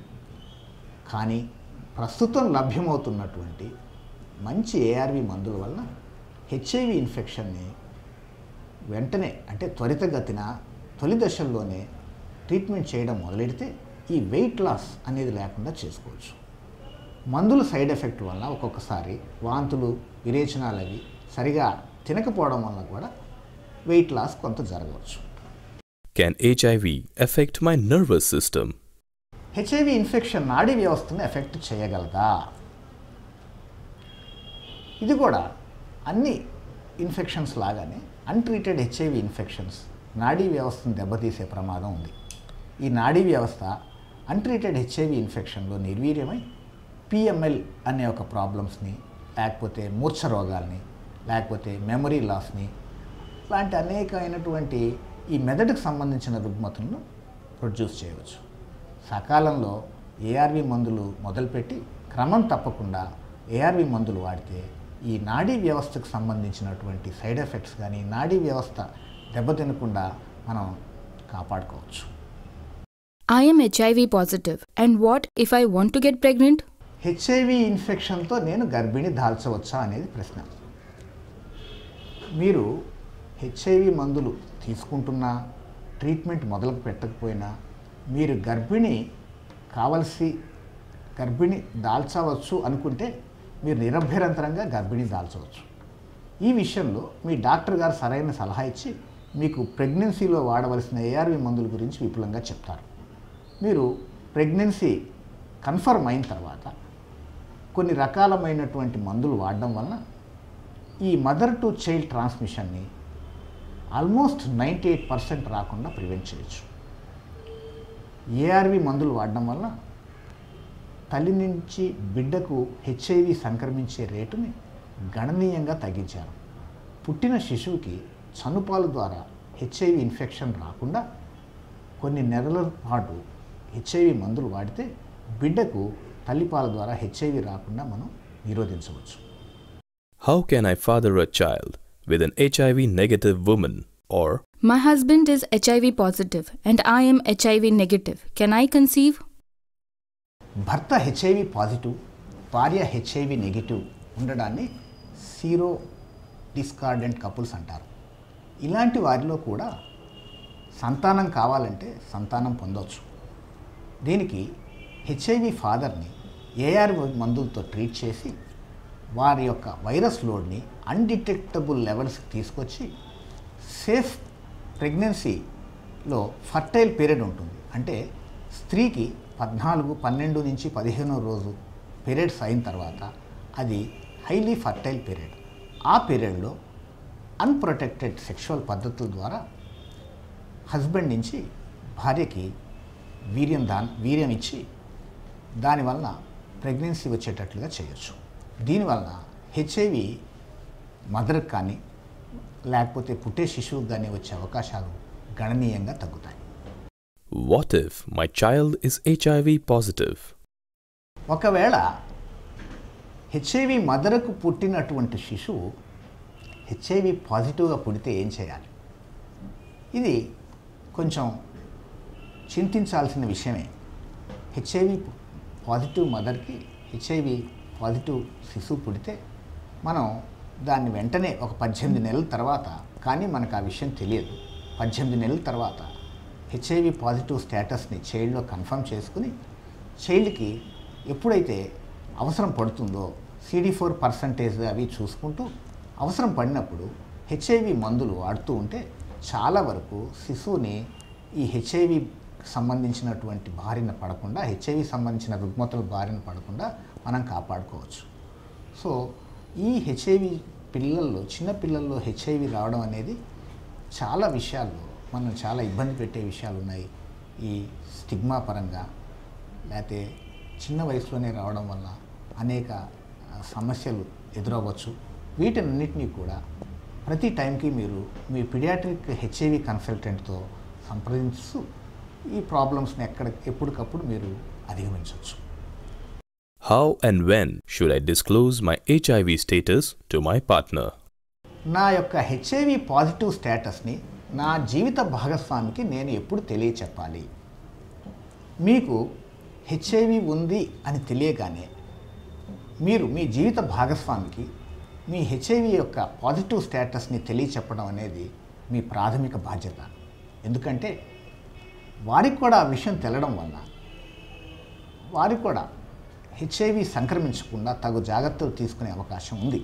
కానీ ప్రస్తుతం లభ్యమవుతున్నటువంటి మంచి ఏఆర్వి మందుల వలన హెచ్ఐవి ఇన్ఫెక్షన్ని వెంటనే, అంటే త్వరితగతిన తొలి దశల్లోనే ట్రీట్మెంట్ చేయడం మొదలెడితే ఈ వెయిట్ లాస్ అనేది లేకుండా చేసుకోవచ్చు. మందుల సైడ్ ఎఫెక్ట్ వల్ల ఒక్కొక్కసారి వాంతులు, విరేచనాలు అవి సరిగా తినకపోవడం వల్ల కూడా వెయిట్ లాస్ కొంత జరగవచ్చు. Can H I V affect my nervous system? HIV infection నాడీ వ్యవస్థను ఎఫెక్ట్ చేయగలదా? ఇది కూడా అన్ని ఇన్ఫెక్షన్స్ లాగానే అన్ట్రీటెడ్ హెచ్ఐవి ఇన్ఫెక్షన్స్ నాడీ వ్యవస్థను దెబ్బతీసే ప్రమాదం ఉంది. ఈ నాడీ వ్యవస్థ అన్ట్రీటెడ్ హెచ్ఐవి ఇన్ఫెక్షన్లో నిర్వీర్యమై పిఎంఎల్ అనే ఒక ప్రాబ్లమ్స్ని, లేకపోతే మూర్ఛ రోగాల్ని, లేకపోతే మెమరీ లాస్ని లాంటి అనేకమైనటువంటి ఈ మెదడుకు సంబంధించిన రుగ్మతులను ప్రొడ్యూస్ చేయవచ్చు. సకాలంలో ఏఆర్వి మందులు మొదలుపెట్టి క్రమం తప్పకుండా ఏఆర్వి మందులు వాడితే ఈ నాడీ వ్యవస్థకు సంబంధించినటువంటి సైడ్ ఎఫెక్ట్స్ కానీ నాడీ వ్యవస్థ దెబ్బతినకుండా మనం కాపాడుకోవచ్చు. I am H I V positive and what if I want to get pregnant? HIV ఇన్ఫెక్షన్తో నేను గర్భిణి దాల్చవచ్చా అనేది ప్రశ్న. మీరు హెచ్ఐవి మందులు తీసుకుంటున్నా, ట్రీట్మెంట్ మొదలు పెట్టకపోయినా మీరు గర్భిణి కావలసి గర్భిణి దాల్చవచ్చు అనుకుంటే మీరు నిరభ్యంతరంగా గర్భిణి దాల్చవచ్చు. ఈ విషయంలో మీ డాక్టర్ గారు సరైన సలహా ఇచ్చి మీకు ప్రెగ్నెన్సీలో వాడవలసిన ఏఆర్వి మందుల గురించి విపులంగా చెప్తారు. మీరు ప్రెగ్నెన్సీ కన్ఫర్మ్ అయిన తర్వాత కొన్ని రకాలమైనటువంటి మందులు వాడడం వలన ఈ మదర్ టు చైల్డ్ ట్రాన్స్మిషన్ని ఆల్మోస్ట్ నైంటీ ఎయిట్ పర్సెంట్ రాకుండా ప్రివెంట్ చేయొచ్చు. ఏఆర్వి మందులు వాడడం వల్ల తల్లి నుంచి బిడ్డకు హెచ్ఐవి సంక్రమించే రేటుని గణనీయంగా తగ్గించారు. పుట్టిన శిశువుకి చనుపాల ద్వారా హెచ్ఐవి ఇన్ఫెక్షన్ రాకుండా కొన్ని నెలల పాటు హెచ్ఐవి మందులు వాడితే బిడ్డకు తల్లిపాల ద్వారా హెచ్ఐవి రాకుండా మనం నిరోధించవచ్చు. How can I father a child with an H I V negative woman? Or My husband is H I V positive and I am H I V negative. Can I conceive? భర్త HIV positive, భార్య HIV negative ఉండడాన్ని sero discordant couples అంటారు. ఇలాంటి వారిలో కూడా సంతానం కావాలంటే సంతానం పొందవచ్చు. దీనికి హెచ్ఐవి ఫాదర్ని ఏఆర్వి మందులతో ట్రీట్ చేసి వారి యొక్క వైరస్ లోడ్ని అన్డిటెక్టబుల్ లెవెల్స్కి తీసుకొచ్చి సేఫ్ ప్రెగ్నెన్సీలో ఫర్టైల్ పీరియడ్ ఉంటుంది. అంటే స్త్రీకి పద్నాలుగు పన్నెండు నుంచి పదిహేనో రోజు పీరియడ్స్ అయిన తర్వాత అది హైలీ ఫర్టైల్ పీరియడ్. ఆ పీరియడ్లో అన్ప్రొటెక్టెడ్ సెక్షువల్ పద్ధతుల ద్వారా హస్బెండ్ నుంచి భార్యకి వీర్యం దాన్ వీర్యం ఇచ్చి దానివల్ల ప్రెగ్నెన్సీ వచ్చేటట్లుగా చేయొచ్చు. దీనివల్ల హెచ్ఐవి మదర్కి కానీ లేకపోతే పుట్టే శిశువుకి కానీ వచ్చే అవకాశాలు గణనీయంగా తగ్గుతాయి. what if my child is H I V positive? ఒకవేళ హెచ్ఐవి మదర్కు పుట్టినటువంటి శిశువు హెచ్ఐవి పాజిటివ్గా పుడితే ఏం చేయాలి? ఇది కొంచెం చింతించాల్సిన విషయమే. హెచ్ఐవి పాజిటివ్ మదర్కి హెచ్ఐవి పాజిటివ్ శిశువు పుడితే మనం దాన్ని వెంటనే ఒక పద్దెనిమిది నెలల తర్వాత, కానీ మనకు ఆ విషయం తెలియదు, పద్దెనిమిది నెలల తర్వాత హెచ్ఐవి పాజిటివ్ స్టేటస్ని చైల్డ్లో కన్ఫర్మ్ చేసుకుని చైల్డ్కి ఎప్పుడైతే అవసరం పడుతుందో సిడి ఫోర్ పర్సంటేజ్ అవి చూసుకుంటూ అవసరం పడినప్పుడు హెచ్ఐవి మందులు వాడుతూ ఉంటే చాలా వరకు శిశువుని ఈ హెచ్ఐవి సంబంధించినటువంటి బారిన పడకుండా, హెచ్ఐవి సంబంధించిన రుగ్మతల బారిన పడకుండా మనం కాపాడుకోవచ్చు. సో ఈ హెచ్ఐవి పిల్లల్లో, చిన్న పిల్లల్లో హెచ్ఐవి రావడం అనేది చాలా విషయాల్లో మనం చాలా ఇబ్బంది పెట్టే విషయాలు ఉన్నాయి. ఈ స్టిగ్మా పరంగా, లేకపోతే చిన్న వయసులోనే రావడం వల్ల అనేక సమస్యలు ఎదురవ్వచ్చు. వీటన్నిటినీ కూడా ప్రతి టైంకి మీరు మీ పిడియాట్రిక్ హెచ్ఐవి కన్సల్టెంట్తో సంప్రదించు ఈ ప్రాబ్లమ్స్ని ఎక్కడ ఎప్పటికప్పుడు మీరు అధిగమించవచ్చు. How and when should I disclose my H I V status to my partner? నా యొక్క హెచ్ఐవి పాజిటివ్ స్టేటస్ని నా జీవిత భాగస్వామికి నేను ఎప్పుడు తెలియచెప్పాలి? మీకు హెచ్ఐవి ఉంది అని తెలియగానే మీరు మీ జీవిత భాగస్వామికి మీ హెచ్ఐవి యొక్క పాజిటివ్ స్టేటస్ని తెలియచెప్పడం అనేది మీ ప్రాథమిక బాధ్యత. ఎందుకంటే వారికి కూడా ఆ విషయం తెలడం వల్ల వారు కూడా హెచ్ఐవి సంక్రమించకుండా తగు జాగ్రత్తలు తీసుకునే అవకాశం ఉంది.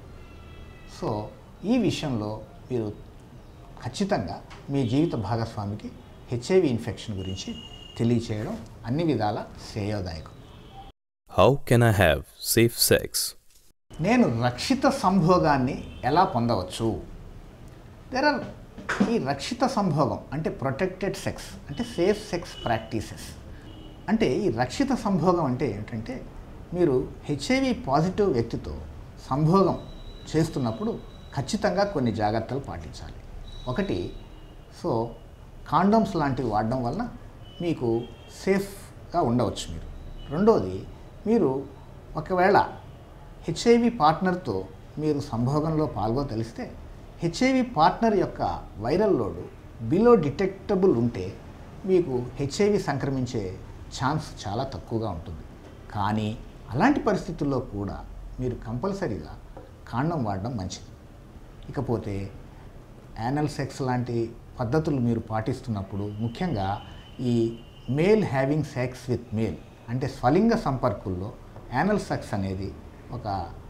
సో ఈ విషయంలో మీరు ఖచ్చితంగా మీ జీవిత భాగస్వామికి హెచ్ఐవి ఇన్ఫెక్షన్ గురించి తెలియచేయడం అన్ని విధాల శ్రేయోదాయకం. How can I have safe sex? నేను రక్షిత సంభోగాన్ని ఎలా పొందవచ్చు? దేర్ ఆర్ ఈ రక్షిత సంభోగం అంటే ప్రొటెక్టెడ్ సెక్స్ అంటే సేఫ్ సెక్స్ ప్రాక్టీసెస్. అంటే ఈ రక్షిత సంభోగం అంటే ఏంటంటే మీరు హెచ్ఐవి పాజిటివ్ వ్యక్తితో సంభోగం చేస్తున్నప్పుడు ఖచ్చితంగా కొన్ని జాగ్రత్తలు పాటించాలి. ఒకటి, సో కాండోమ్స్ లాంటివి వాడడం వలన మీకు సేఫ్గా ఉండవచ్చు మీరు. రెండోది, మీరు ఒకవేళ హెచ్ఐవి పార్ట్నర్తో మీరు సంభోగంలో పాల్గొతలిస్తే హెచ్ఐవి పార్ట్నర్ యొక్క వైరల్ లోడ్ బిలో డిటెక్టబుల్ ఉంటే మీకు హెచ్ఐవి సంక్రమించే ఛాన్స్ చాలా తక్కువగా ఉంటుంది. కానీ అలాంటి పరిస్థితుల్లో కూడా మీరు కంపల్సరీగా కాండం వాడడం మంచిది. ఇకపోతే యానల్ సెక్స్ లాంటి పద్ధతులు మీరు పాటిస్తున్నప్పుడు ముఖ్యంగా ఈ male having sex with male అంటే స్వలింగ సంపర్కుల్లో యానల్ సెక్స్ అనేది ఒక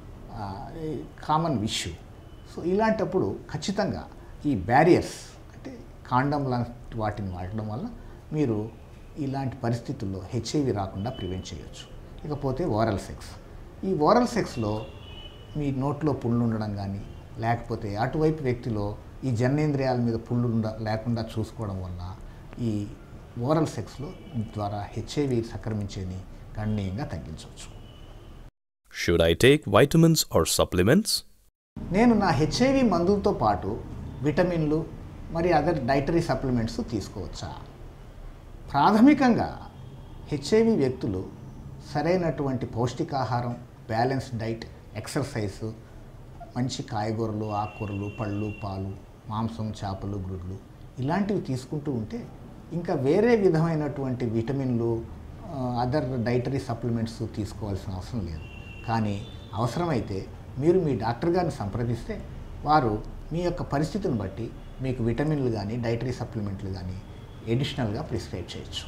కామన్ ఇష్యూ. సో ఇలాంటప్పుడు ఖచ్చితంగా ఈ బ్యారియర్స్ అంటే కాండం లాంటి వాటిని వాడడం వల్ల మీరు ఇలాంటి పరిస్థితుల్లో హెచ్ఐవి రాకుండా ప్రివెంట్ చేయొచ్చు. ఇకపోతే ఓరల్ సెక్స్. ఈ ఓరల్ సెక్స్లో మీ నోట్లో పుండ్లు ఉండడం కానీ లేకపోతే అటువైపు వ్యక్తిలో ఈ జననేంద్రియాల మీద పుండ్లు ఉండ లేకుండా చూసుకోవడం వల్ల ఈ ఓరల్ సెక్స్లో ద్వారా హెచ్ఐవి సంక్రమించేని గణనీయంగా తగ్గించవచ్చు. Should I take vitamins or supplements? నేను నా హెచ్ఐవి మందులతో పాటు విటమిన్లు మరి అదర్ డైటరీ సప్లిమెంట్స్ తీసుకోవచ్చా? ప్రాథమికంగా హెచ్ఐవి వ్యక్తులు సరైనటువంటి పౌష్టికాహారం, బ్యాలెన్స్ డైట్, ఎక్సర్సైజు, మంచి కాయగూరలు, ఆకుకూరలు, పళ్ళు, పాలు, మాంసం, చేపలు, గుడ్లు ఇలాంటివి తీసుకుంటూ ఉంటే ఇంకా వేరే విధమైనటువంటి విటమిన్లు, అదర్ డైటరీ సప్లిమెంట్స్ తీసుకోవాల్సిన అవసరం లేదు. కానీ అవసరమైతే మీరు మీ డాక్టర్ గారిని సంప్రదిస్తే వారు మీ యొక్క పరిస్థితిని బట్టి మీకు విటమిన్లు కానీ డైటరీ సప్లిమెంట్లు కానీ ఎడిషనల్గా ప్రిస్క్రైబ్ చేయొచ్చు.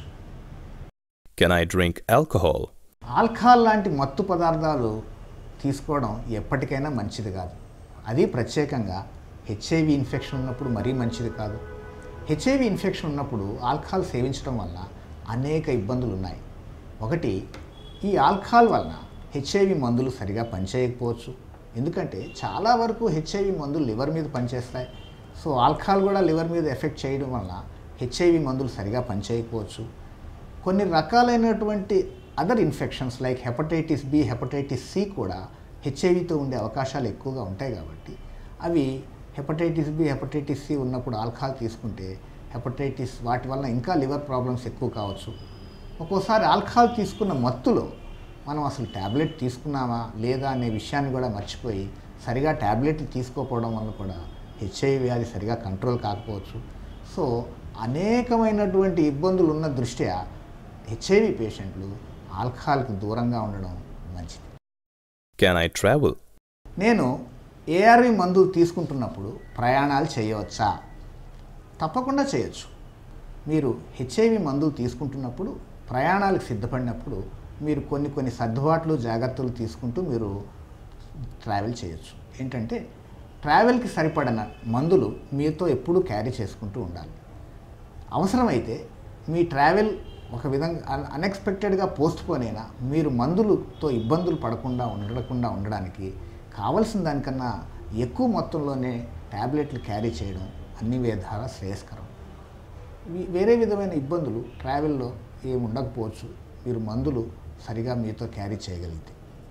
Can I drink alcohol? Alcohol లాంటి మత్తు పదార్థాలు తీసుకోవడం ఎప్పటికైనా మంచిది కాదు. అది ప్రత్యేకంగా హెచ్ఐవి ఇన్ఫెక్షన్ ఉన్నప్పుడు మరీ మంచిది కాదు. హెచ్ఐవి ఇన్ఫెక్షన్ ఉన్నప్పుడు ఆల్కహాల్ సేవించడం వల్ల అనేక ఇబ్బందులు ఉన్నాయి. ఒకటి, ఈ ఆల్కహాల్ వలన హెచ్ఐవి మందులు సరిగా పనిచేయకపోవచ్చు. ఎందుకంటే చాలా వరకు హెచ్ఐవి మందులు లివర్ మీద పనిచేస్తాయి. సో ఆల్కహాల్ కూడా లివర్ మీద ఎఫెక్ట్ చేయడం వల్ల హెచ్ఐవి మందులు సరిగా పనిచేయకపోవచ్చు. కొన్ని రకాలైనటువంటి other infections like hepatitis B, hepatitis C కూడా హెచ్ఐవితో ఉండే అవకాశాలు ఎక్కువగా ఉంటాయి. కాబట్టి అవి హెపటైటిస్ బి, హెపటైటిస్ సి ఉన్నప్పుడు ఆల్కహాల్ తీసుకుంటే హెపటైటిస్ వాటి వల్ల ఇంకా లివర్ ప్రాబ్లమ్స్ ఎక్కువ కావచ్చు. ఒక్కోసారి ఆల్కహాల్ తీసుకున్న మత్తులో మనం అసలు ట్యాబ్లెట్ తీసుకున్నామా లేదా అనే విషయాన్ని కూడా మర్చిపోయి సరిగా ట్యాబ్లెట్లు తీసుకోకపోవడం వల్ల కూడా హెచ్ఐవి వ్యాధి సరిగా కంట్రోల్ కాకపోవచ్చు. సో అనేకమైనటువంటి ఇబ్బందులు ఉన్న దృష్ట్యా హెచ్ఐవి పేషెంట్లు ఆల్కహాల్కి దూరంగా ఉండడం మంచిది. Can I travel? నేను ఏఆర్వి మందులు తీసుకుంటున్నప్పుడు ప్రయాణాలు చేయవచ్చా? తప్పకుండా చేయొచ్చు. మీరు హెచ్ఐవి మందులు తీసుకుంటున్నప్పుడు ప్రయాణాలకు సిద్ధపడినప్పుడు మీరు కొన్ని కొన్ని సర్దుబాట్లు, జాగ్రత్తలు తీసుకుంటూ మీరు ట్రావెల్ చేయొచ్చు. ఏంటంటే ట్రావెల్కి సరిపడిన మందులు మీతో ఎప్పుడూ క్యారీ చేసుకుంటూ ఉండాలి. అవసరమైతే మీ ట్రావెల్ ఒక విధంగా అన్ఎక్స్పెక్టెడ్గా పోస్ట్పోన్ అయినా మీరు మందులతో ఇబ్బందులు పడకుండా ఉండకుండా ఉండడానికి కావలసిన దానికన్నా ఎక్కువ మొత్తంలోనే ట్యాబ్లెట్లు క్యారీ చేయడం అన్ని విధాల శ్రేయస్కరం. వేరే విధమైన ఇబ్బందులు ట్రావెల్లో ఏమి ఉండకపోవచ్చు మీరు మందులు సరిగా మీతో క్యారీ చేయగలిగితే.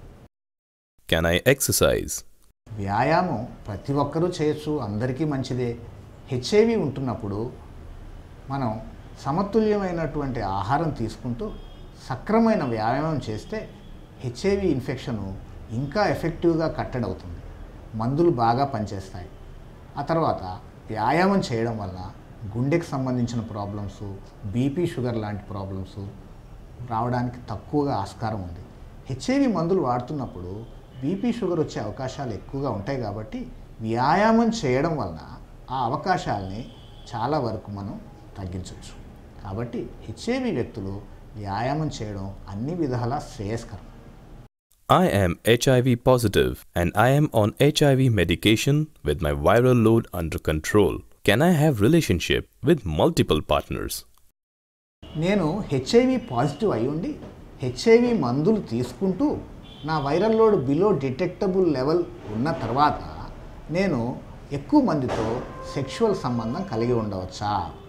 Can I exercise? వ్యాయామం ప్రతి ఒక్కరూ చేయొచ్చు, అందరికీ మంచిదే. హెచ్ఐవి ఉంటున్నప్పుడు మనం సమతుల్యమైనటువంటి ఆహారం తీసుకుంటూ సక్రమైన వ్యాయామం చేస్తే హెచ్ఐవి ఇన్ఫెక్షను ఇంకా ఎఫెక్టివ్గా కట్టడవుతుంది. మందులు బాగా పనిచేస్తాయి. ఆ తర్వాత వ్యాయామం చేయడం వల్ల గుండెకి సంబంధించిన ప్రాబ్లమ్స్, బీపీ, షుగర్ లాంటి ప్రాబ్లమ్స్ రావడానికి తక్కువగా ఆస్కారం ఉంది. హెచ్ఐవి మందులు వాడుతున్నప్పుడు బీపీ, షుగర్ వచ్చే అవకాశాలు ఎక్కువగా ఉంటాయి. కాబట్టి వ్యాయామం చేయడం వలన ఆ అవకాశాలని చాలా వరకు మనం తగ్గించవచ్చు. కాబట్టి హెచ్ఐవి వ్యక్తులు వ్యాయామం చేయడం అన్ని విధాలా శ్రేయస్కరం. I am H I V positive and I am on H I V medication with my viral load under control. Can I have relationship with multiple partners? నేను హెచ్ఐవి పాజిటివ్ అయి ఉండి హెచ్ఐవి మందులు తీసుకుంటూ నా viral load below detectable level ఉన్న తర్వాత నేను ఎక్కువ మందితో సెక్షువల్ సంబంధం కలిగి ఉండవచ్చా?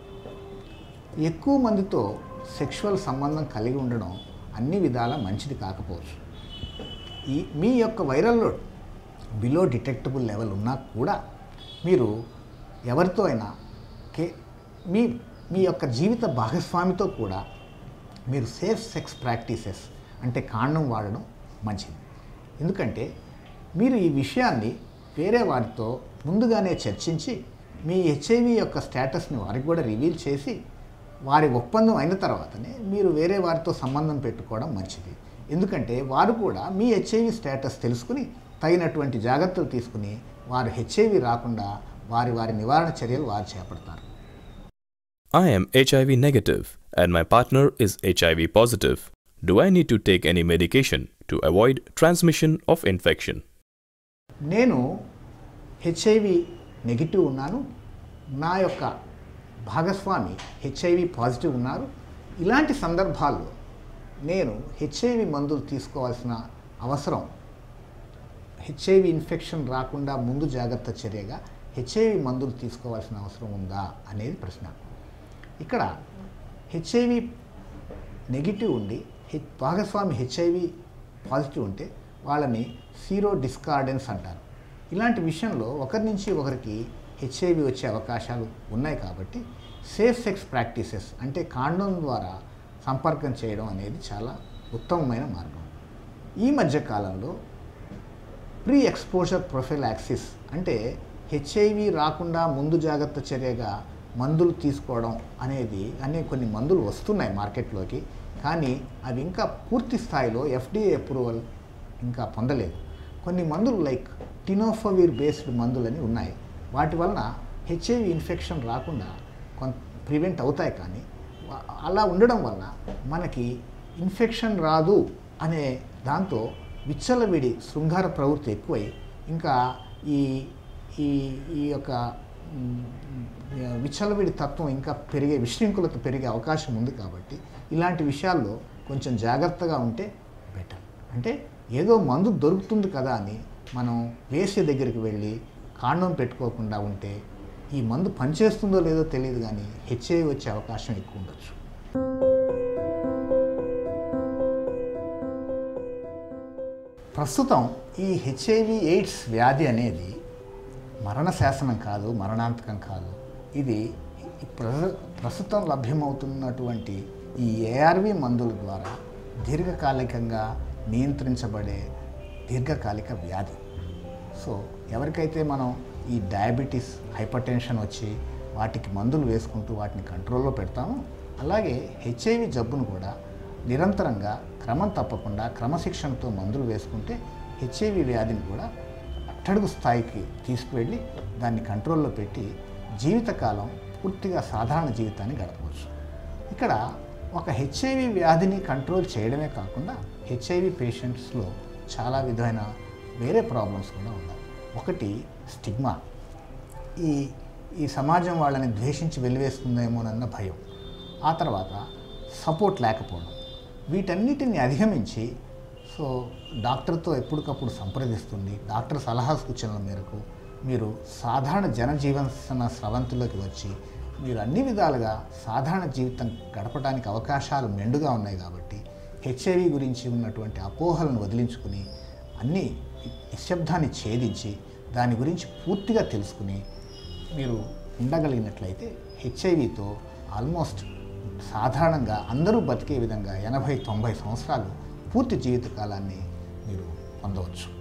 ఎక్కువ మందితో సెక్షువల్ సంబంధం కలిగి ఉండడం అన్ని విధాల మంచిది కాకపోవచ్చు. ఈ మీ యొక్క viral load below detectable level ఉన్నా కూడా మీరు ఎవరితో అయినా కే మీ మీ యొక్క జీవిత భాగస్వామితో కూడా మీరు సేఫ్ సెక్స్ ప్రాక్టీసెస్ అంటే కాండం వాడడం మంచిది. ఎందుకంటే మీరు ఈ విషయాన్ని వేరే వారితో ముందుగానే చర్చించి మీ హెచ్ఐవి యొక్క స్టేటస్ని వారికి కూడా రివీల్ చేసి వారి ఒప్పందం అయిన తర్వాతనే మీరు వేరే వారితో సంబంధం పెట్టుకోవడం మంచిది. ఎందుకంటే వారు కూడా మీ హెచ్ఐవి స్టేటస్ తెలుసుకుని తగినటువంటి జాగ్రత్తలు తీసుకుని వారు హెచ్ఐవి రాకుండా వారి వారి నివారణ చర్యలు వారు చేపడతారు. I am H I V negative and my partner is H I V positive. Do I need to take any medication to avoid transmission of infection? నేను హెచ్ఐవి నెగిటివ్ ఉన్నాను, నా యొక్క భాగస్వామి హెచ్ఐవి పాజిటివ్ ఉన్నారు. ఇలాంటి సందర్భాల్లో నేను హెచ్ఐవి మందులు తీసుకోవాల్సిన అవసరం, హెచ్ఐవి ఇన్ఫెక్షన్ రాకుండా ముందు జాగ్రత్త చర్యగా హెచ్ఐవి మందులు తీసుకోవాల్సిన అవసరం ఉందా అనేది ప్రశ్న. ఇక్కడ హెచ్ఐవి నెగిటివ్ ఉండి హెచ్ భాగస్వామి హెచ్ఐవి పాజిటివ్ ఉంటే వాళ్ళని సీరో డిస్కార్డెన్స్ అంటారు. ఇలాంటి విషయంలో ఒకరి నుంచి ఒకరికి హెచ్ఐవి వచ్చే అవకాశాలు ఉన్నాయి కాబట్టి సేఫ్ సెక్స్ ప్రాక్టీసెస్ అంటే కాండోమ్ ద్వారా సంపర్కం చేయడం అనేది చాలా ఉత్తమమైన మార్గం. ఈ మధ్య కాలంలో ప్రీ ఎక్స్పోజర్ ప్రొఫైలాక్సిస్ అంటే హెచ్ఐవి రాకుండా ముందు జాగ్రత్త చర్యగా మందులు తీసుకోవడం అనేది అనే కొన్ని మందులు వస్తున్నాయి మార్కెట్లోకి. కానీ అవి ఇంకా పూర్తి స్థాయిలో ఎఫ్డిఏ అప్రూవల్ ఇంకా పొందలేదు. కొన్ని మందులు లైక్ టినోఫవిర్ బేస్డ్ మందులని ఉన్నాయి. వాటి వలన హెచ్ఐవి ఇన్ఫెక్షన్ రాకుండా కొంత ప్రివెంట్ అవుతాయి. కానీ అలా ఉండడం వలన మనకి ఇన్ఫెక్షన్ రాదు అనే దాంతో విచ్చలవిడి శృంగార ప్రవృత్తి ఎక్కువై ఇంకా ఈ ఈ ఈ యొక్క విచ్చలవిడి తత్వం ఇంకా పెరిగే, విశృంఖలత పెరిగే అవకాశం ఉంది. కాబట్టి ఇలాంటి విషయాల్లో కొంచెం జాగ్రత్తగా ఉంటే బెటర్. అంటే ఏదో మందు దొరుకుతుంది కదా అని మనం వేసే దగ్గరికి వెళ్ళి కాండం పెట్టుకోకుండా ఉంటే ఈ మందు పనిచేస్తుందో లేదో తెలియదు కానీ హెచ్ఐవి వచ్చే అవకాశం ఎక్కువ ఉండొచ్చు. ప్రస్తుతం ఈ హెచ్ఐవి ఎయిడ్స్ వ్యాధి అనేది మరణ శాసనం కాదు, మరణాంతకం కాదు. ఇది ప్రస్తుతం లభ్యమవుతున్నటువంటి ఈ ఏఆర్వి మందుల ద్వారా దీర్ఘకాలికంగా నియంత్రించబడే దీర్ఘకాలిక వ్యాధి. సో ఎవరికైతే మనం ఈ డయాబెటీస్, హైపర్ టెన్షన్ వచ్చి వాటికి మందులు వేసుకుంటూ వాటిని కంట్రోల్లో పెడతామో అలాగే హెచ్ఐవి జబ్బును కూడా నిరంతరంగా క్రమం తప్పకుండా క్రమశిక్షణతో మందులు వేసుకుంటే హెచ్ఐవి వ్యాధిని కూడా అట్టడుగు స్థాయికి తీసుకువెళ్ళి దాన్ని కంట్రోల్లో పెట్టి జీవితకాలం పూర్తిగా సాధారణ జీవితాన్ని గడపవచ్చు. ఇక్కడ ఒక హెచ్ఐవి వ్యాధిని కంట్రోల్ చేయడమే కాకుండా హెచ్ఐవి పేషెంట్స్లో చాలా విధమైన వేరే ప్రాబ్లమ్స్ కూడా ఉన్నాయి. ఒకటి స్టిగ్మా, ఈ ఈ సమాజం వాళ్ళని ద్వేషించి వెలివేస్తుందేమోనన్న భయం. ఆ తర్వాత సపోర్ట్ లేకపోవడం. వీటన్నిటిని అధిగమించి సో డాక్టర్తో ఎప్పటికప్పుడు సంప్రదిస్తుంది, డాక్టర్ సలహా సూచనల మేరకు మీరు సాధారణ జనజీవన స్రవంతిలోకి వచ్చి మీరు అన్ని విధాలుగా సాధారణ జీవితం గడపడానికి అవకాశాలు మెండుగా ఉన్నాయి. కాబట్టి హెచ్ఐవి గురించి ఉన్నటువంటి అపోహలను వదిలించుకుని అన్ని నిశ్శబ్దాన్ని ఛేదించి దాని గురించి పూర్తిగా తెలుసుకుని మీరు ఉండగలిగినట్లయితే హెచ్ఐవితో ఆల్మోస్ట్ సాధారణంగా అందరూ బతికే విధంగా ఎనభై తొంభై సంవత్సరాలు పూర్తి జీవితకాలాన్ని మీరు పొందవచ్చు.